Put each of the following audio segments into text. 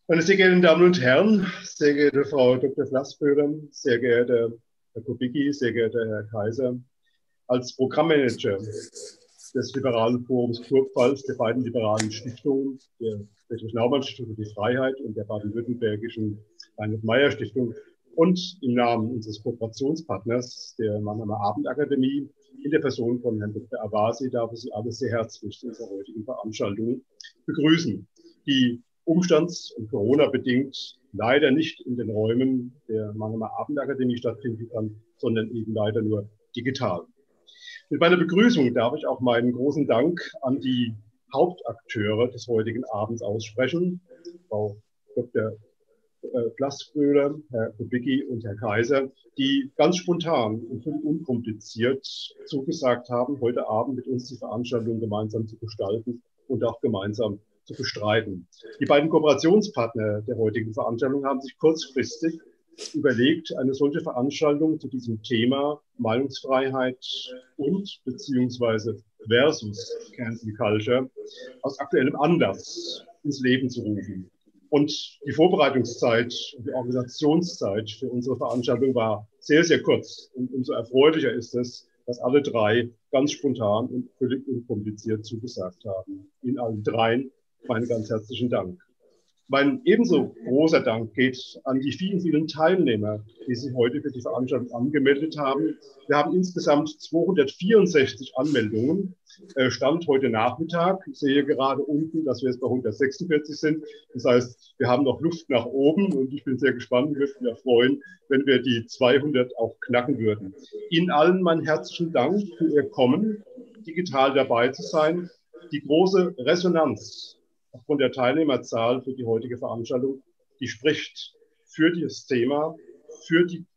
Meine sehr geehrten Damen und Herren, sehr geehrte Frau Dr. Flassböhler, sehr geehrter Herr Kubicki, sehr geehrter Herr Kaiser, als Programmmanager des Liberalen Forums Kurpfalz, der beiden liberalen Stiftungen, der Friedrich-Naumann-Stiftung für die Freiheit und der baden-württembergischen Reinhold-Meier-Stiftung und im Namen unseres Kooperationspartners, der Mannheimer Abendakademie, in der Person von Herrn Dr. Avasi, darf ich Sie alle sehr herzlich zu unserer heutigen Veranstaltung begrüßen, die umstands- und Corona-bedingt leider nicht in den Räumen der Mannheimer Abendakademie stattfinden kann, sondern eben leider nur digital. Mit meiner Begrüßung darf ich auch meinen großen Dank an die Hauptakteure des heutigen Abends aussprechen, Frau Dr. Flassböhler, Herr Kubicki und Herr Kaiser, die ganz spontan und völlig unkompliziert zugesagt haben, heute Abend mit uns die Veranstaltung gemeinsam zu gestalten und auch gemeinsam zu bestreiten. Die beiden Kooperationspartner der heutigen Veranstaltung haben sich kurzfristig überlegt, eine solche Veranstaltung zu diesem Thema Meinungsfreiheit und beziehungsweise versus Cancel Culture aus aktuellem Anlass ins Leben zu rufen. Und die Vorbereitungszeit und die Organisationszeit für unsere Veranstaltung war sehr, sehr kurz. Und umso erfreulicher ist es, dass alle drei ganz spontan und völlig unkompliziert zugesagt haben. Ihnen allen dreien meinen ganz herzlichen Dank. Mein ebenso großer Dank geht an die vielen, vielen Teilnehmer, die sich heute für die Veranstaltung angemeldet haben. Wir haben insgesamt 264 Anmeldungen, Stand heute Nachmittag. Ich sehe gerade unten, dass wir jetzt bei 146 sind. Das heißt, wir haben noch Luft nach oben und ich bin sehr gespannt. Ich würde mich freuen, wenn wir die 200 auch knacken würden. Ihnen allen meinen herzlichen Dank für Ihr Kommen, digital dabei zu sein. Die große Resonanz aufgrund der Teilnehmerzahl für die heutige Veranstaltung, die spricht für das Thema, für die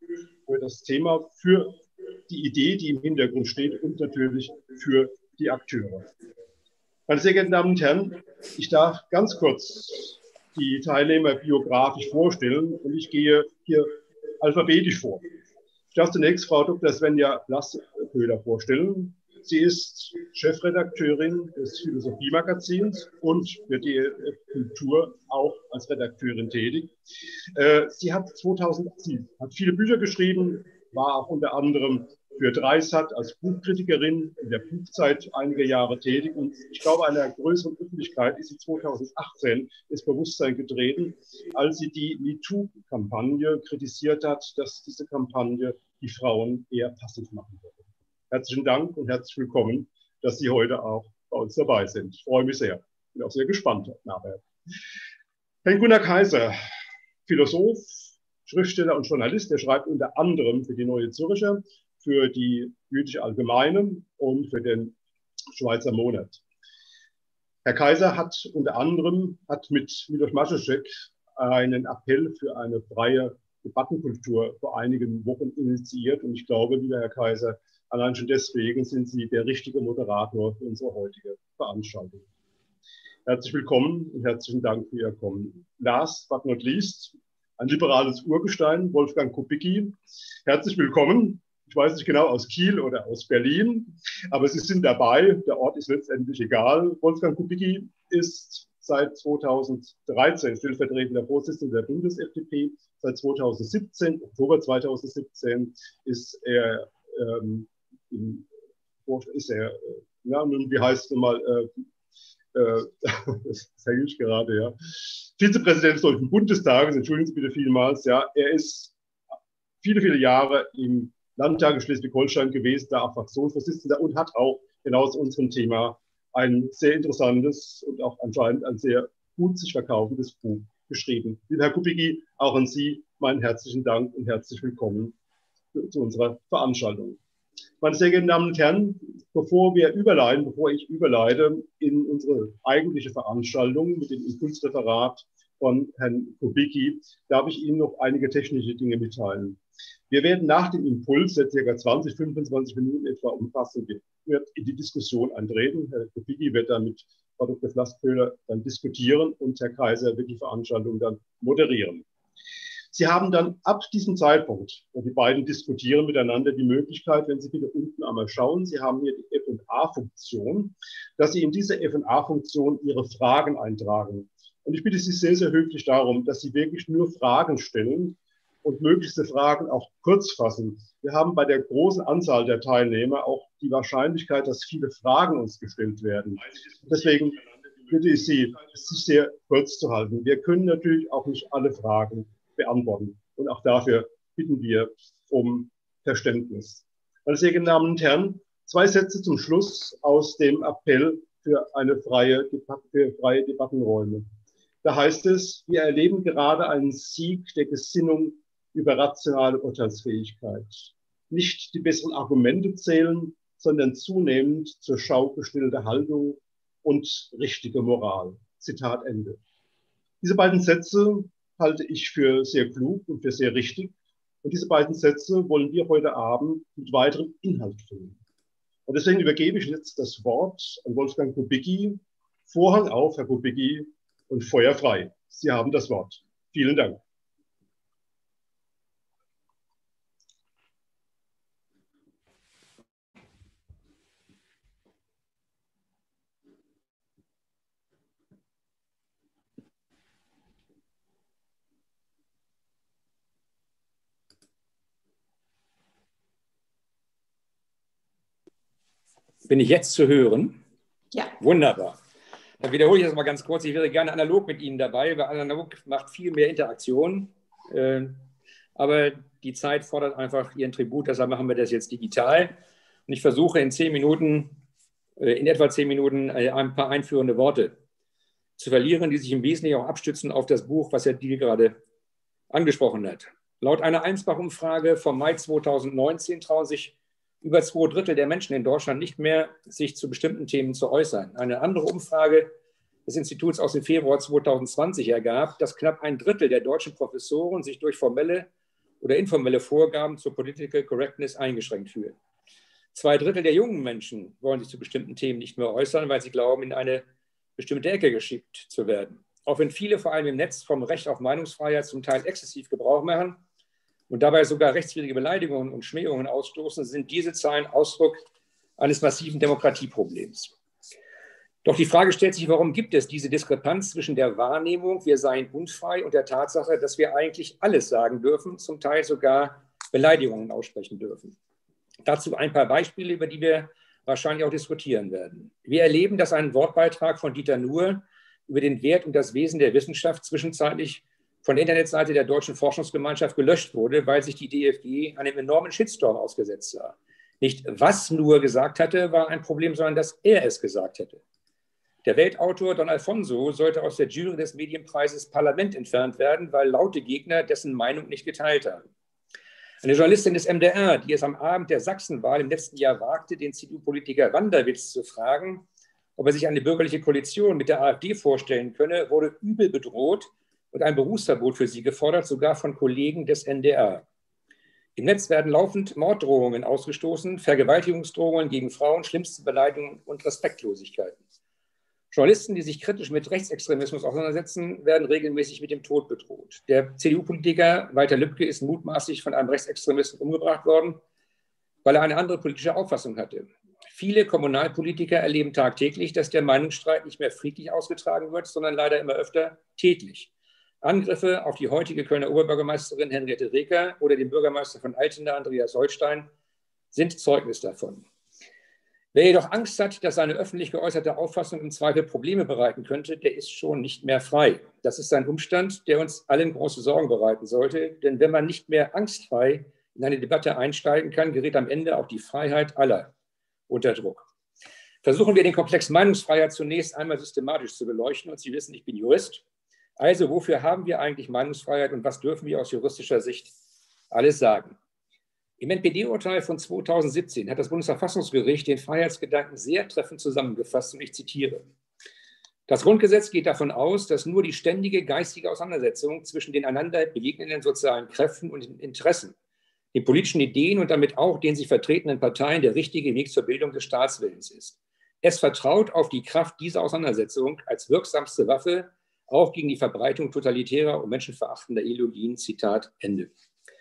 Idee, die im Hintergrund steht und natürlich für die Akteure. Meine sehr geehrten Damen und Herren, ich darf ganz kurz die Teilnehmer biografisch vorstellen und ich gehe hier alphabetisch vor. Ich darf zunächst Frau Dr. Svenja Flassböhler vorstellen. Sie ist Chefredakteurin des Philosophie-Magazins und für die Kultur auch als Redakteurin tätig. Sie hat viele Bücher geschrieben, war auch unter anderem für Dreisat als Buchkritikerin in der Buchzeit einige Jahre tätig. Und ich glaube, einer größeren Öffentlichkeit ist sie 2018 ins Bewusstsein getreten, als sie die MeToo-Kampagne kritisiert hat, dass diese Kampagne die Frauen eher passiv machen würde. Herzlichen Dank und herzlich willkommen, dass Sie heute auch bei uns dabei sind. Ich freue mich sehr. Bin auch sehr gespannt nachher. Herr Gunnar Kaiser, Philosoph, Schriftsteller und Journalist, der schreibt unter anderem für die Neue Zürcher, für die Jüdische Allgemeine und für den Schweizer Monat. Herr Kaiser hat unter anderem mit Miloš Mašek einen Appell für eine freie Debattenkultur vor einigen Wochen initiiert. Und ich glaube, lieber Herr Kaiser, allein schon deswegen sind Sie der richtige Moderator für unsere heutige Veranstaltung. Herzlich willkommen und herzlichen Dank für Ihr Kommen. Last but not least, ein liberales Urgestein, Wolfgang Kubicki. Herzlich willkommen. Ich weiß nicht genau, aus Kiel oder aus Berlin, aber Sie sind dabei. Der Ort ist letztendlich egal. Wolfgang Kubicki ist seit 2013 stellvertretender Vorsitzender der Bundes-FDP. Seit 2017, Oktober 2017, ist er wie heißt es nochmal, das sage ich gerade, ja, Vizepräsident des Deutschen Bundestages, entschuldigen Sie bitte vielmals, ja, er ist viele, viele Jahre im Landtag in Schleswig-Holstein gewesen, da auch Fraktionsvorsitzender und hat auch genau zu unserem Thema ein sehr interessantes und auch anscheinend ein sehr gut sich verkaufendes Buch geschrieben. Lieber Herr Kubicki, auch an Sie meinen herzlichen Dank und herzlich willkommen zu unserer Veranstaltung. Meine sehr geehrten Damen und Herren, bevor ich überleite in unsere eigentliche Veranstaltung mit dem Impulsreferat von Herrn Kubicki, darf ich Ihnen noch einige technische Dinge mitteilen. Wir werden nach dem Impuls, der ca. 20, 25 Minuten etwa umfassen wird, in die Diskussion eintreten. Herr Kubicki wird dann mit Frau Dr. Flassböhler dann diskutieren und Herr Kaiser wird die Veranstaltung dann moderieren. Sie haben dann ab diesem Zeitpunkt, und die beiden diskutieren miteinander, die Möglichkeit, wenn Sie bitte unten einmal schauen, Sie haben hier die F&A-Funktion, dass Sie in diese F&A-Funktion Ihre Fragen eintragen. Und ich bitte Sie sehr, sehr höflich darum, dass Sie wirklich nur Fragen stellen und möglichste Fragen auch kurz fassen. Wir haben bei der großen Anzahl der Teilnehmer auch die Wahrscheinlichkeit, dass viele Fragen uns gestellt werden. Deswegen bitte ich Sie, sich sehr kurz zu halten. Wir können natürlich auch nicht alle Fragen beantworten. Und auch dafür bitten wir um Verständnis. Meine sehr geehrten Damen und Herren, 2 Sätze zum Schluss aus dem Appell für freie Debattenräume. Da heißt es, wir erleben gerade einen Sieg der Gesinnung über rationale Urteilsfähigkeit. Nicht die besseren Argumente zählen, sondern zunehmend zur Schau gestellte Haltung und richtige Moral. Zitat Ende. Diese beiden Sätze halte ich für sehr klug und für sehr richtig. Und diese beiden Sätze wollen wir heute Abend mit weiterem Inhalt füllen. Und deswegen übergebe ich jetzt das Wort an Wolfgang Kubicki. Vorhang auf, Herr Kubicki, und Feuer frei. Sie haben das Wort. Vielen Dank. Bin ich jetzt zu hören? Ja. Wunderbar. Dann wiederhole ich das mal ganz kurz. Ich wäre gerne analog mit Ihnen dabei, weil analog macht viel mehr Interaktion. Aber die Zeit fordert einfach ihren Tribut, deshalb machen wir das jetzt digital. Und ich versuche in etwa 10 Minuten ein paar einführende Worte zu verlieren, die sich im Wesentlichen auch abstützen auf das Buch, was Herr Diehl gerade angesprochen hat. Laut einer Einsbach-Umfrage vom Mai 2019 trauen sich über 2/3 der Menschen in Deutschland nicht mehr, sich zu bestimmten Themen zu äußern. Eine andere Umfrage des Instituts aus dem Februar 2020 ergab, dass knapp 1/3 der deutschen Professoren sich durch formelle oder informelle Vorgaben zur Political Correctness eingeschränkt fühlen. 2/3 der jungen Menschen wollen sich zu bestimmten Themen nicht mehr äußern, weil sie glauben, in eine bestimmte Ecke geschickt zu werden. Auch wenn viele, vor allem im Netz, vom Recht auf Meinungsfreiheit zum Teil exzessiv Gebrauch machen und dabei sogar rechtswidrige Beleidigungen und Schmähungen ausstoßen, sind diese Zahlen Ausdruck eines massiven Demokratieproblems. Doch die Frage stellt sich, warum gibt es diese Diskrepanz zwischen der Wahrnehmung, wir seien unfrei, und der Tatsache, dass wir eigentlich alles sagen dürfen, zum Teil sogar Beleidigungen aussprechen dürfen. Dazu ein paar Beispiele, über die wir wahrscheinlich auch diskutieren werden. Wir erleben, dass ein Wortbeitrag von Dieter Nuhr über den Wert und das Wesen der Wissenschaft zwischenzeitlich von der Internetseite der Deutschen Forschungsgemeinschaft gelöscht wurde, weil sich die DFG einem enormen Shitstorm ausgesetzt sah. Nicht, was Nuhr gesagt hatte, war ein Problem, sondern dass er es gesagt hätte. Der Weltautor Don Alfonso sollte aus der Jury des Medienpreises Parlament entfernt werden, weil laute Gegner dessen Meinung nicht geteilt haben. Eine Journalistin des MDR, die es am Abend der Sachsenwahl im letzten Jahr wagte, den CDU-Politiker Wanderwitz zu fragen, ob er sich eine bürgerliche Koalition mit der AfD vorstellen könne, wurde übel bedroht und ein Berufsverbot für sie gefordert, sogar von Kollegen des NDR. Im Netz werden laufend Morddrohungen ausgestoßen, Vergewaltigungsdrohungen gegen Frauen, schlimmste Beleidigungen und Respektlosigkeiten. Journalisten, die sich kritisch mit Rechtsextremismus auseinandersetzen, werden regelmäßig mit dem Tod bedroht. Der CDU-Politiker Walter Lübcke ist mutmaßlich von einem Rechtsextremisten umgebracht worden, weil er eine andere politische Auffassung hatte. Viele Kommunalpolitiker erleben tagtäglich, dass der Meinungsstreit nicht mehr friedlich ausgetragen wird, sondern leider immer öfter tätlich. Angriffe auf die heutige Kölner Oberbürgermeisterin Henriette Reker oder den Bürgermeister von Altena, Andreas Holstein, sind Zeugnis davon. Wer jedoch Angst hat, dass seine öffentlich geäußerte Auffassung im Zweifel Probleme bereiten könnte, der ist schon nicht mehr frei. Das ist ein Umstand, der uns allen große Sorgen bereiten sollte. Denn wenn man nicht mehr angstfrei in eine Debatte einsteigen kann, gerät am Ende auch die Freiheit aller unter Druck. Versuchen wir den Komplex Meinungsfreiheit zunächst einmal systematisch zu beleuchten. Und Sie wissen, ich bin Jurist. Also, wofür haben wir eigentlich Meinungsfreiheit und was dürfen wir aus juristischer Sicht alles sagen? Im NPD-Urteil von 2017 hat das Bundesverfassungsgericht den Freiheitsgedanken sehr treffend zusammengefasst und ich zitiere: Das Grundgesetz geht davon aus, dass nur die ständige geistige Auseinandersetzung zwischen den einander begegnenden sozialen Kräften und Interessen, den politischen Ideen und damit auch den sich vertretenen Parteien der richtige Weg zur Bildung des Staatswillens ist. Es vertraut auf die Kraft dieser Auseinandersetzung als wirksamste Waffe, auch gegen die Verbreitung totalitärer und menschenverachtender Ideologien. Zitat Ende.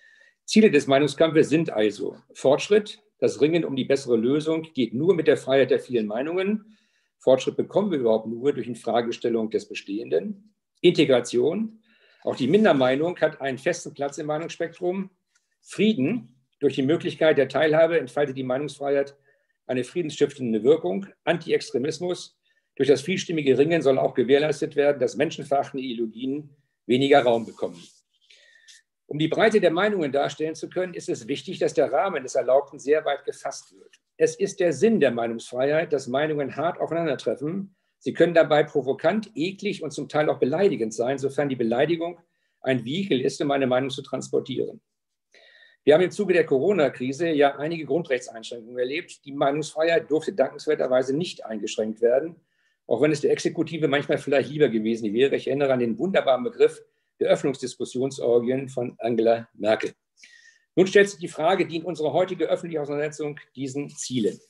Ziele des Meinungskampfes sind also Fortschritt. Das Ringen um die bessere Lösung geht nur mit der Freiheit der vielen Meinungen. Fortschritt bekommen wir überhaupt nur durch Infragestellung des Bestehenden. Integration, auch die Mindermeinung hat einen festen Platz im Meinungsspektrum. Frieden, durch die Möglichkeit der Teilhabe entfaltet die Meinungsfreiheit eine friedensstiftende Wirkung. Anti-Extremismus, durch das vielstimmige Ringen soll auch gewährleistet werden, dass menschenverachtende Ideologien weniger Raum bekommen. Um die Breite der Meinungen darstellen zu können, ist es wichtig, dass der Rahmen des Erlaubten sehr weit gefasst wird. Es ist der Sinn der Meinungsfreiheit, dass Meinungen hart aufeinandertreffen. Sie können dabei provokant, eklig und zum Teil auch beleidigend sein, sofern die Beleidigung ein Vehikel ist, um eine Meinung zu transportieren. Wir haben im Zuge der Corona-Krise ja einige Grundrechtseinschränkungen erlebt. Die Meinungsfreiheit durfte dankenswerterweise nicht eingeschränkt werden, auch wenn es der Exekutive manchmal vielleicht lieber gewesen wäre. Ich erinnere an den wunderbaren Begriff der Öffnungsdiskussionsorgien von Angela Merkel. Nun stellt sich die Frage, dient unsere heutige öffentliche Auseinandersetzung diesen Zielen?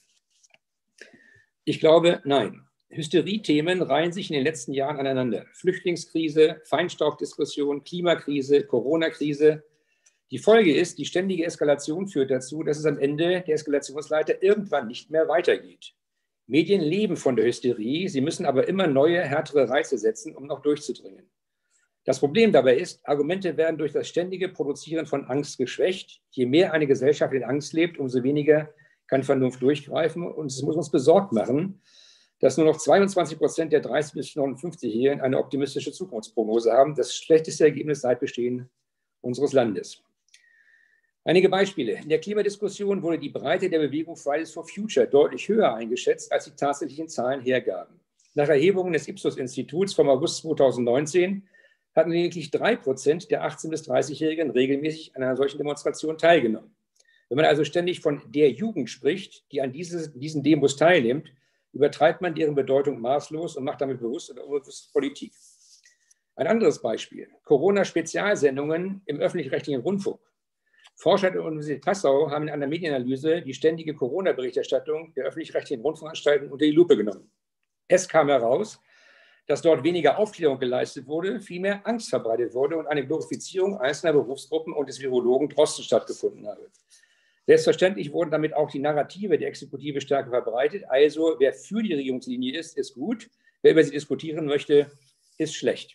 Ich glaube, nein. Hysterie-Themen reihen sich in den letzten Jahren aneinander. Flüchtlingskrise, Feinstaubdiskussion, Klimakrise, Corona-Krise. Die Folge ist, die ständige Eskalation führt dazu, dass es am Ende der Eskalationsleiter irgendwann nicht mehr weitergeht. Medien leben von der Hysterie, sie müssen aber immer neue, härtere Reize setzen, um noch durchzudringen. Das Problem dabei ist, Argumente werden durch das ständige Produzieren von Angst geschwächt. Je mehr eine Gesellschaft in Angst lebt, umso weniger kann Vernunft durchgreifen. Und es muss uns besorgt machen, dass nur noch 22% der 30- bis 59-Jährigen eine optimistische Zukunftsprognose haben. Das schlechteste Ergebnis seit Bestehen unseres Landes. Einige Beispiele. In der Klimadiskussion wurde die Breite der Bewegung Fridays for Future deutlich höher eingeschätzt, als die tatsächlichen Zahlen hergaben. Nach Erhebungen des Ipsos-Instituts vom August 2019 hatten lediglich 3% der 18- bis 30-Jährigen regelmäßig an einer solchen Demonstration teilgenommen. Wenn man also ständig von der Jugend spricht, die an diesen Demos teilnimmt, übertreibt man deren Bedeutung maßlos und macht damit bewusst oder unbewusst Politik. Ein anderes Beispiel. Corona-Spezialsendungen im öffentlich-rechtlichen Rundfunk. Forscher der Universität Passau haben in einer Medienanalyse die ständige Corona-Berichterstattung der öffentlich-rechtlichen Rundfunkanstalten unter die Lupe genommen. Es kam heraus, dass dort weniger Aufklärung geleistet wurde, vielmehr Angst verbreitet wurde und eine Glorifizierung einzelner Berufsgruppen und des Virologen Drosten stattgefunden habe. Selbstverständlich wurden damit auch die Narrative der Exekutive stärker verbreitet. Also, wer für die Regierungslinie ist gut. Wer über sie diskutieren möchte, ist schlecht.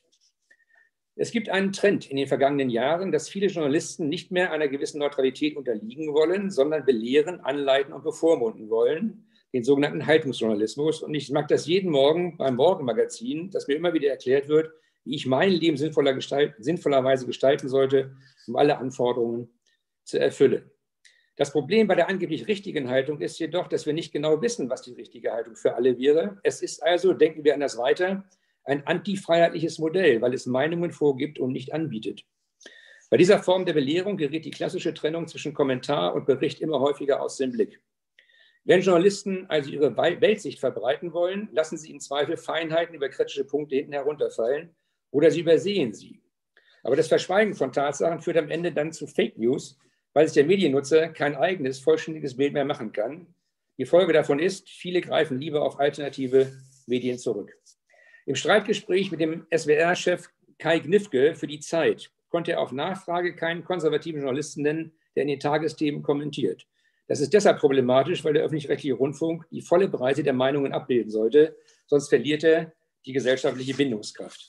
Es gibt einen Trend in den vergangenen Jahren, dass viele Journalisten nicht mehr einer gewissen Neutralität unterliegen wollen, sondern belehren, anleiten und bevormunden wollen, den sogenannten Haltungsjournalismus. Und ich mag das jeden Morgen beim Morgenmagazin, dass mir immer wieder erklärt wird, wie ich mein Leben sinnvollerweise gestalten sollte, um alle Anforderungen zu erfüllen. Das Problem bei der angeblich richtigen Haltung ist jedoch, dass wir nicht genau wissen, was die richtige Haltung für alle wäre. Es ist also, denken wir an das weiter, ein antifreiheitliches Modell, weil es Meinungen vorgibt und nicht anbietet. Bei dieser Form der Belehrung gerät die klassische Trennung zwischen Kommentar und Bericht immer häufiger aus dem Blick. Wenn Journalisten also ihre Weltsicht verbreiten wollen, lassen sie im Zweifel Feinheiten über kritische Punkte hinten herunterfallen oder sie übersehen sie. Aber das Verschweigen von Tatsachen führt am Ende dann zu Fake News, weil sich der Mediennutzer kein eigenes, vollständiges Bild mehr machen kann. Die Folge davon ist, viele greifen lieber auf alternative Medien zurück. Im Streitgespräch mit dem SWR-Chef Kai Gnifke für die Zeit konnte er auf Nachfrage keinen konservativen Journalisten nennen, der in den Tagesthemen kommentiert. Das ist deshalb problematisch, weil der öffentlich-rechtliche Rundfunk die volle Breite der Meinungen abbilden sollte, sonst verliert er die gesellschaftliche Bindungskraft.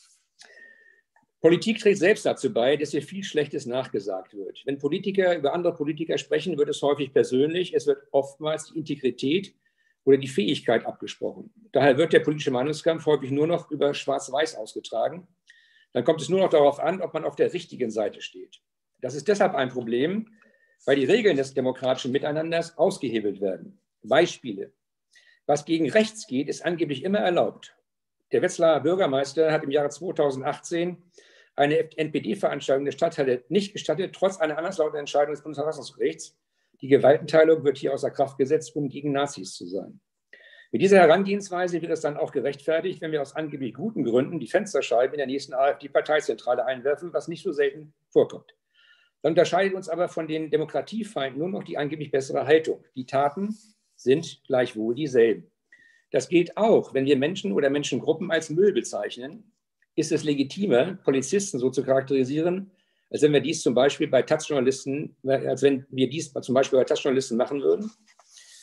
Politik trägt selbst dazu bei, dass ihr viel Schlechtes nachgesagt wird. Wenn Politiker über andere Politiker sprechen, wird es häufig persönlich. Es wird oftmals die Integrität oder die Fähigkeit abgesprochen. Daher wird der politische Meinungskampf häufig nur noch über Schwarz-Weiß ausgetragen. Dann kommt es nur noch darauf an, ob man auf der richtigen Seite steht. Das ist deshalb ein Problem, weil die Regeln des demokratischen Miteinanders ausgehebelt werden. Beispiele. Was gegen rechts geht, ist angeblich immer erlaubt. Der Wetzlarer Bürgermeister hat im Jahre 2018 eine NPD-Veranstaltung der Stadthalle nicht gestattet, trotz einer anderslautenden Entscheidung des Bundesverfassungsgerichts. Die Gewaltenteilung wird hier außer Kraft gesetzt, um gegen Nazis zu sein. Mit dieser Herangehensweise wird es dann auch gerechtfertigt, wenn wir aus angeblich guten Gründen die Fensterscheiben in der nächsten AfD-Parteizentrale einwerfen, was nicht so selten vorkommt. Dann unterscheidet uns aber von den Demokratiefeinden nur noch die angeblich bessere Haltung. Die Taten sind gleichwohl dieselben. Das gilt auch, wenn wir Menschen oder Menschengruppen als Müll bezeichnen. Ist es legitimer, Polizisten so zu charakterisieren, als wenn wir dies zum Beispiel bei Taz-Journalisten machen würden?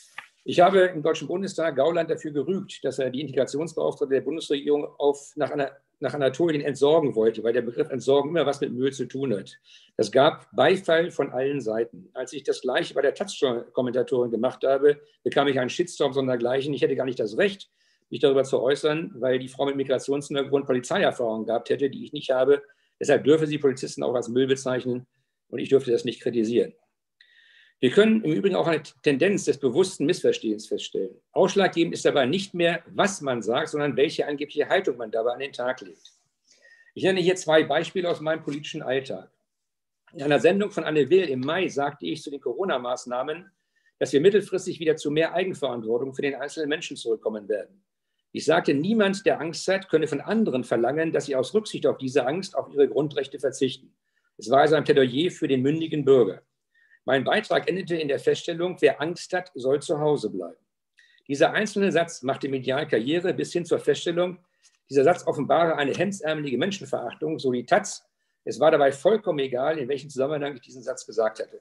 Ich habe im Deutschen Bundestag Gauland dafür gerügt, dass er die Integrationsbeauftragte der Bundesregierung nach Anatolien entsorgen wollte, weil der Begriff Entsorgen immer was mit Müll zu tun hat. Das gab Beifall von allen Seiten. Als ich das Gleiche bei der Taz-Kommentatorin gemacht habe, bekam ich einen Shitstorm sondergleichen. Ich hätte gar nicht das Recht, mich darüber zu äußern, weil die Frau mit Migrationshintergrund Polizeierfahrung gehabt hätte, die ich nicht habe. Deshalb dürfe sie Polizisten auch als Müll bezeichnen und ich dürfte das nicht kritisieren. Wir können im Übrigen auch eine Tendenz des bewussten Missverstehens feststellen. Ausschlaggebend ist dabei nicht mehr, was man sagt, sondern welche angebliche Haltung man dabei an den Tag legt. Ich nenne hier 2 Beispiele aus meinem politischen Alltag. In einer Sendung von Anne Will im Mai sagte ich zu den Corona-Maßnahmen, dass wir mittelfristig wieder zu mehr Eigenverantwortung für den einzelnen Menschen zurückkommen werden. Ich sagte, niemand, der Angst hat, könne von anderen verlangen, dass sie aus Rücksicht auf diese Angst auf ihre Grundrechte verzichten. Es war also ein Plädoyer für den mündigen Bürger. Mein Beitrag endete in der Feststellung, wer Angst hat, soll zu Hause bleiben. Dieser einzelne Satz machte medial Karriere bis hin zur Feststellung, dieser Satz offenbare eine hemdsärmelige Menschenverachtung, so die Taz. Es war dabei vollkommen egal, in welchem Zusammenhang ich diesen Satz gesagt hatte.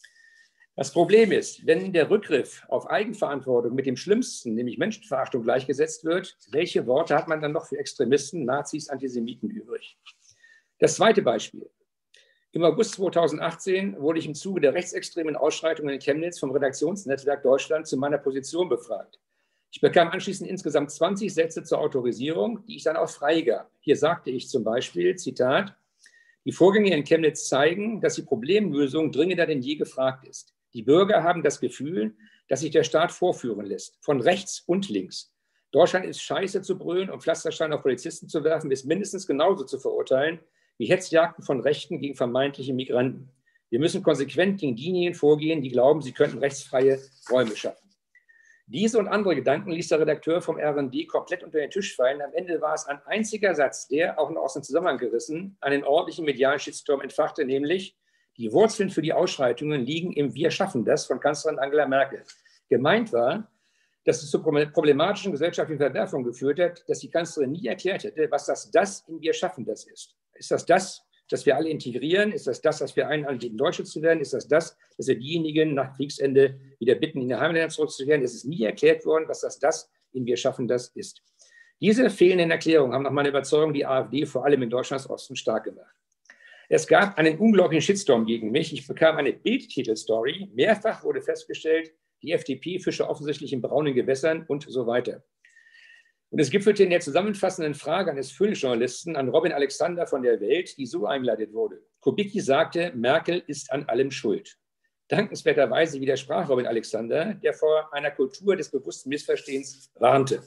Das Problem ist, wenn der Rückgriff auf Eigenverantwortung mit dem Schlimmsten, nämlich Menschenverachtung, gleichgesetzt wird, welche Worte hat man dann noch für Extremisten, Nazis, Antisemiten übrig? Das zweite Beispiel. Im August 2018 wurde ich im Zuge der rechtsextremen Ausschreitungen in Chemnitz vom Redaktionsnetzwerk Deutschland zu meiner Position befragt. Ich bekam anschließend insgesamt 20 Sätze zur Autorisierung, die ich dann auch freigab. Hier sagte ich zum Beispiel, Zitat, die Vorgänge in Chemnitz zeigen, dass die Problemlösung dringender denn je gefragt ist. Die Bürger haben das Gefühl, dass sich der Staat vorführen lässt, von rechts und links. Deutschland ist scheiße zu brüllen und Pflastersteine auf Polizisten zu werfen, ist mindestens genauso zu verurteilen, wie Hetzjagden von Rechten gegen vermeintliche Migranten. Wir müssen konsequent gegen diejenigen vorgehen, die glauben, sie könnten rechtsfreie Räume schaffen. Diese und andere Gedanken ließ der Redakteur vom RND komplett unter den Tisch fallen. Am Ende war es ein einziger Satz, der, auch noch aus dem Zusammenhang gerissen, einen ordentlichen medialen Shitstorm entfachte, nämlich die Wurzeln für die Ausschreitungen liegen im Wir schaffen das von Kanzlerin Angela Merkel. Gemeint war, dass es zu problematischen gesellschaftlichen Verwerfungen geführt hat, dass die Kanzlerin nie erklärt hätte, was das in Wir schaffen das ist. Ist das, dass wir alle integrieren? Ist das, dass wir einen anbieten, Deutsche zu werden? Ist das, dass wir diejenigen nach Kriegsende wieder bitten, in die Heimatländer zurückzukehren? Es ist nie erklärt worden, was das in Wir schaffen das ist. Diese fehlenden Erklärungen haben nach meiner Überzeugung die AfD vor allem in Deutschlands Osten stark gemacht. Es gab einen unglaublichen Shitstorm gegen mich. Ich bekam eine Bildtitelstory. Mehrfach wurde festgestellt, die FDP fische offensichtlich in braunen Gewässern und so weiter. Und es gipfelte in der zusammenfassenden Frage eines Fülljournalisten an Robin Alexander von der Welt, die so eingeleitet wurde. Kubicki sagte, Merkel ist an allem schuld. Dankenswerterweise widersprach Robin Alexander, der vor einer Kultur des bewussten Missverstehens warnte.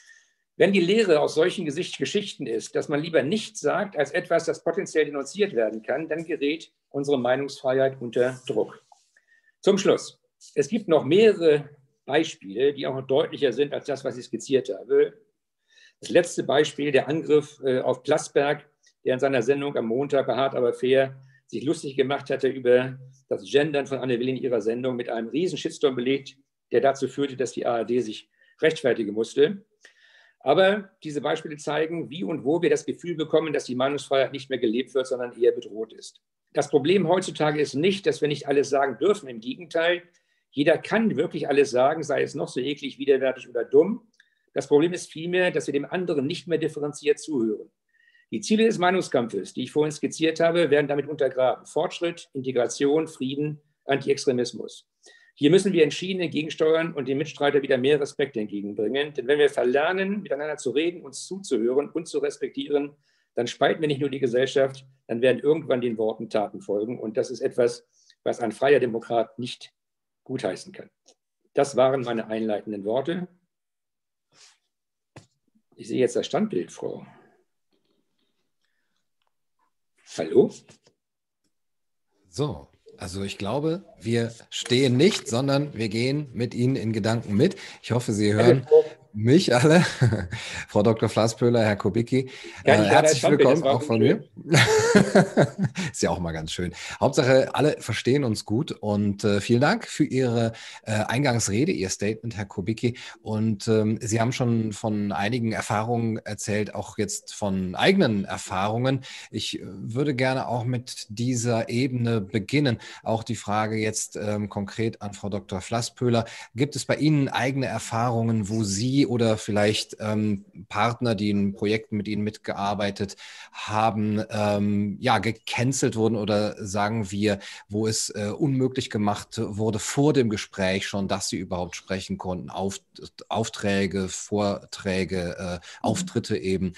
Wenn die Lehre aus solchen Geschichten ist, dass man lieber nichts sagt als etwas, das potenziell denunziert werden kann, dann gerät unsere Meinungsfreiheit unter Druck. Zum Schluss. Es gibt noch mehrere Beispiele, die auch noch deutlicher sind als das, was ich skizziert habe. Das letzte Beispiel, der Angriff auf Plasberg, der in seiner Sendung am Montag bei Hart aber fair sich lustig gemacht hatte über das Gendern von Anne Will in ihrer Sendung mit einem riesen Shitstorm belegt, der dazu führte, dass die ARD sich rechtfertigen musste. Aber diese Beispiele zeigen, wie und wo wir das Gefühl bekommen, dass die Meinungsfreiheit nicht mehr gelebt wird, sondern eher bedroht ist. Das Problem heutzutage ist nicht, dass wir nicht alles sagen dürfen. Im Gegenteil, jeder kann wirklich alles sagen, sei es noch so eklig, widerwärtig oder dumm. Das Problem ist vielmehr, dass wir dem anderen nicht mehr differenziert zuhören. Die Ziele des Meinungskampfes, die ich vorhin skizziert habe, werden damit untergraben. Fortschritt, Integration, Frieden, Anti-Extremismus. Hier müssen wir entschieden entgegensteuern und den Mitstreiter wieder mehr Respekt entgegenbringen. Denn wenn wir verlernen, miteinander zu reden, uns zuzuhören und zu respektieren, dann spalten wir nicht nur die Gesellschaft, dann werden irgendwann den Worten Taten folgen. Und das ist etwas, was ein freier Demokrat nicht gutheißen kann. Das waren meine einleitenden Worte. Ich sehe jetzt das Standbild, Frau. Hallo? So, also ich glaube, wir stehen nicht, sondern wir gehen mit Ihnen in Gedanken mit. Ich hoffe, Sie hören mich alle. Frau Dr. Flasspöhler, Herr Kubicki, Kann ich leider herzlich Trumpet, das willkommen war auch von unschön. mir. Ist ja auch mal ganz schön. Hauptsache, alle verstehen uns gut und vielen Dank für Ihre Eingangsrede, Ihr Statement, Herr Kubicki. Und Sie haben schon von einigen Erfahrungen erzählt, auch jetzt von eigenen Erfahrungen. Ich würde gerne auch mit dieser Ebene beginnen. Auch die Frage jetzt konkret an Frau Dr. Flasspöhler. Gibt es bei Ihnen eigene Erfahrungen, wo Sie oder vielleicht Partner, die in Projekten mit Ihnen mitgearbeitet haben, ja, gecancelt wurden oder sagen wir, wo es unmöglich gemacht wurde vor dem Gespräch schon, dass Sie überhaupt sprechen konnten, Aufträge, Vorträge, Auftritte eben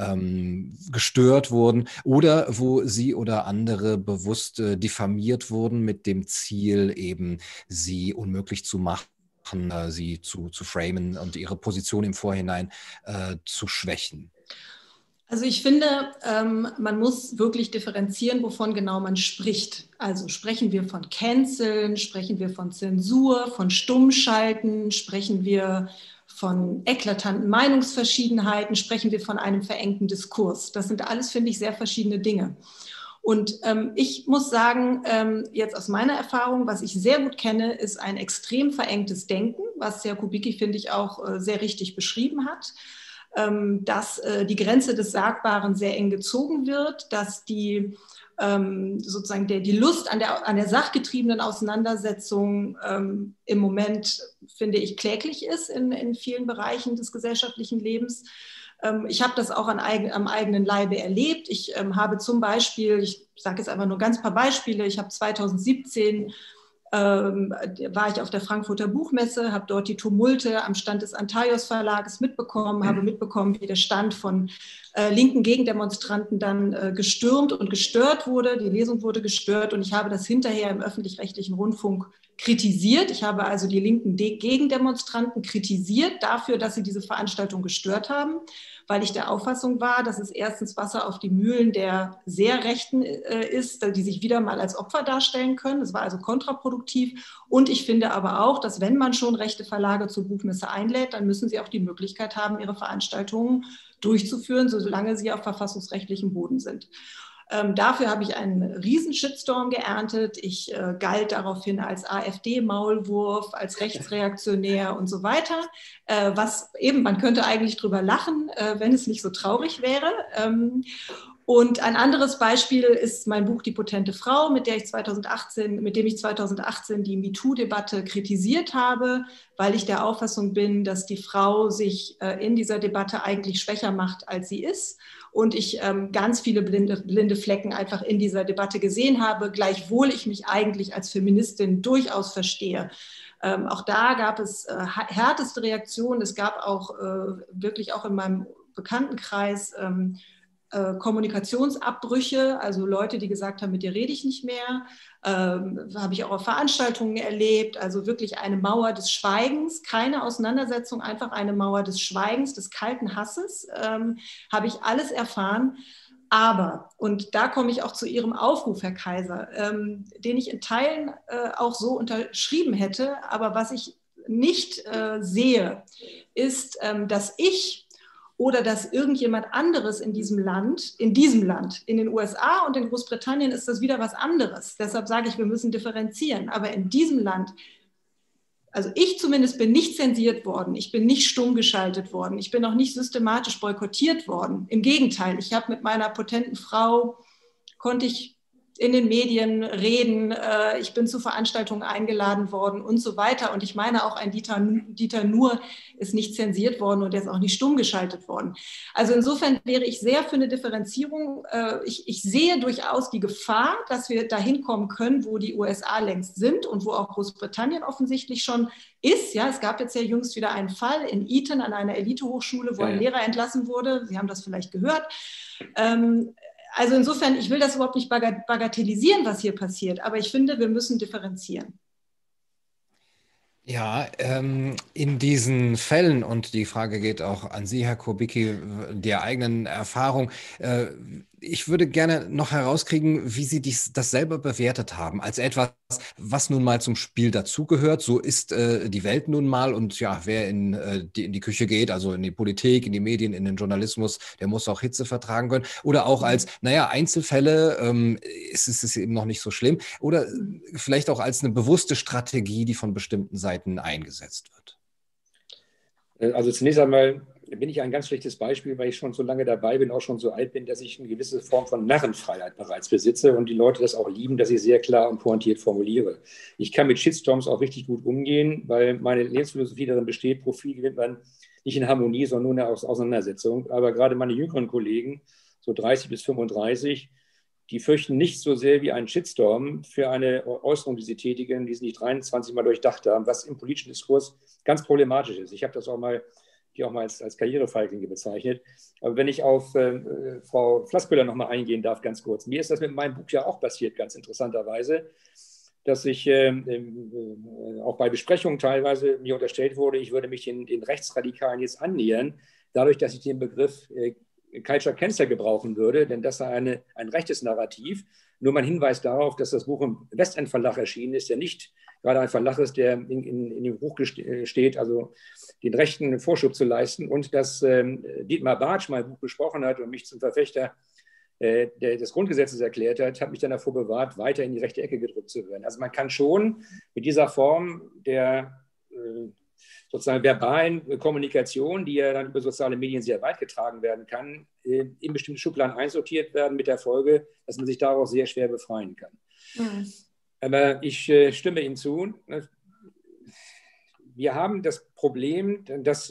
gestört wurden oder wo Sie oder andere bewusst diffamiert wurden mit dem Ziel, eben Sie unmöglich zu machen, sie zu framen und ihre Position im Vorhinein zu schwächen? Also ich finde, man muss wirklich differenzieren, wovon genau man spricht. Also sprechen wir von Canceln, sprechen wir von Zensur, von Stummschalten, sprechen wir von eklatanten Meinungsverschiedenheiten, sprechen wir von einem verengten Diskurs. Das sind alles, finde ich, sehr verschiedene Dinge. Und ich muss sagen, jetzt aus meiner Erfahrung, was ich sehr gut kenne, ist ein extrem verengtes Denken, was Herr Kubicki, finde ich, auch sehr richtig beschrieben hat, dass die Grenze des Sagbaren sehr eng gezogen wird, dass die sozusagen die Lust an der sachgetriebenen Auseinandersetzung im Moment, finde ich, kläglich ist in vielen Bereichen des gesellschaftlichen Lebens. Ich habe das auch am eigenen Leibe erlebt. Ich habe zum Beispiel, ich sage jetzt einfach nur ganz paar Beispiele, ich habe 2017 war ich auf der Frankfurter Buchmesse, habe dort die Tumulte am Stand des Antaios Verlages mitbekommen, habe mitbekommen, wie der Stand von linken Gegendemonstranten dann gestürmt und gestört wurde. Die Lesung wurde gestört und ich habe das hinterher im öffentlich-rechtlichen Rundfunk kritisiert. Ich habe also die linken Gegendemonstranten kritisiert dafür, dass sie diese Veranstaltung gestört haben, weil ich der Auffassung war, dass es erstens Wasser auf die Mühlen der sehr Rechten ist, die sich wieder mal als Opfer darstellen können. Das war also kontraproduktiv. Und ich finde aber auch, dass wenn man schon rechte Verlage zur Buchmesse einlädt, dann müssen sie auch die Möglichkeit haben, ihre Veranstaltungen durchzuführen, solange sie auf verfassungsrechtlichem Boden sind. Dafür habe ich einen riesen Shitstorm geerntet. Ich galt daraufhin als AfD-Maulwurf, als rechtsreaktionär und so weiter. Was eben, man könnte eigentlich drüber lachen, wenn es nicht so traurig wäre. Und ein anderes Beispiel ist mein Buch Die potente Frau, mit dem ich 2018 die MeToo-Debatte kritisiert habe, weil ich der Auffassung bin, dass die Frau sich in dieser Debatte eigentlich schwächer macht, als sie ist. Und ich ganz viele blinde Flecken einfach in dieser Debatte gesehen habe, gleichwohl ich mich eigentlich als Feministin durchaus verstehe. Auch da gab es härteste Reaktionen. Es gab auch wirklich auch in meinem Bekanntenkreis Kommunikationsabbrüche, also Leute, die gesagt haben, mit dir rede ich nicht mehr. Habe ich auch auf Veranstaltungen erlebt, also wirklich eine Mauer des Schweigens, keine Auseinandersetzung, einfach eine Mauer des Schweigens, des kalten Hasses, habe ich alles erfahren. Aber, und da komme ich auch zu Ihrem Aufruf, Herr Kaiser, den ich in Teilen auch so unterschrieben hätte, aber was ich nicht sehe, ist, dass ich oder dass irgendjemand anderes in diesem Land, in den USA und in Großbritannien ist das wieder was anderes. Deshalb sage ich, wir müssen differenzieren. Aber in diesem Land, also ich zumindest bin nicht zensiert worden, ich bin nicht stumm geschaltet worden, ich bin auch nicht systematisch boykottiert worden. Im Gegenteil, ich habe mit meiner potenten Frau, konnte ich in den Medien reden, ich bin zu Veranstaltungen eingeladen worden und so weiter. Und ich meine auch, ein Dieter Nuhr ist nicht zensiert worden und er ist auch nicht stumm geschaltet worden. Also insofern wäre ich sehr für eine Differenzierung. Ich sehe durchaus die Gefahr, dass wir dahin kommen können, wo die USA längst sind und wo auch Großbritannien offensichtlich schon ist. Ja, es gab jetzt ja jüngst wieder einen Fall in Eton an einer Elitehochschule, wo ein Lehrer entlassen wurde. Sie haben das vielleicht gehört. Also insofern, ich will das überhaupt nicht bagatellisieren, was hier passiert, aber ich finde, wir müssen differenzieren. Ja, in diesen Fällen, und die Frage geht auch an Sie, Herr Kubicki, der eigenen Erfahrung, Ich würde gerne noch herauskriegen, wie Sie das selber bewertet haben, als etwas, was nun mal zum Spiel dazugehört. So ist die Welt nun mal, und ja, wer in die Küche geht, also in die Politik, in die Medien, in den Journalismus, der muss auch Hitze vertragen können. Oder auch als, naja, Einzelfälle ist es eben noch nicht so schlimm. Oder vielleicht auch als eine bewusste Strategie, die von bestimmten Seiten eingesetzt wird. Also zunächst einmal bin ich ein ganz schlechtes Beispiel, weil ich schon so lange dabei bin, auch schon so alt bin, dass ich eine gewisse Form von Narrenfreiheit bereits besitze und die Leute das auch lieben, dass ich sehr klar und pointiert formuliere. Ich kann mit Shitstorms auch richtig gut umgehen, weil meine Lebensphilosophie darin besteht, Profil gewinnt man nicht in Harmonie, sondern nur in der Auseinandersetzung. Aber gerade meine jüngeren Kollegen, so 30 bis 35, die fürchten nicht so sehr wie einen Shitstorm für eine Äußerung, die sie tätigen, die sie nicht 23 Mal durchdacht haben, was im politischen Diskurs ganz problematisch ist. Ich habe das auch mal als Karrierefeiglinge bezeichnet. Aber wenn ich auf Frau Flassböhler noch mal eingehen darf, ganz kurz. Mir ist das mit meinem Buch ja auch passiert, ganz interessanterweise, dass ich auch bei Besprechungen teilweise mir unterstellt wurde, ich würde mich den Rechtsradikalen jetzt annähern, dadurch, dass ich den Begriff Culture Cancel gebrauchen würde, denn das sei ein rechtes Narrativ. Nur mein Hinweis darauf, dass das Buch im Westend Verlag erschienen ist, der nicht gerade ein Verlag ist, der in dem Buch steht, also den rechten Vorschub zu leisten, und dass Dietmar Bartsch mein Buch besprochen hat und mich zum Verfechter des Grundgesetzes erklärt hat mich dann davor bewahrt, weiter in die rechte Ecke gedrückt zu werden. Also man kann schon mit dieser Form der sozusagen verbalen Kommunikation, die ja dann über soziale Medien sehr weit getragen werden kann, in bestimmte Schubladen einsortiert werden, mit der Folge, dass man sich daraus sehr schwer befreien kann. Mhm. Aber ich stimme Ihnen zu. Wir haben das Problem, dass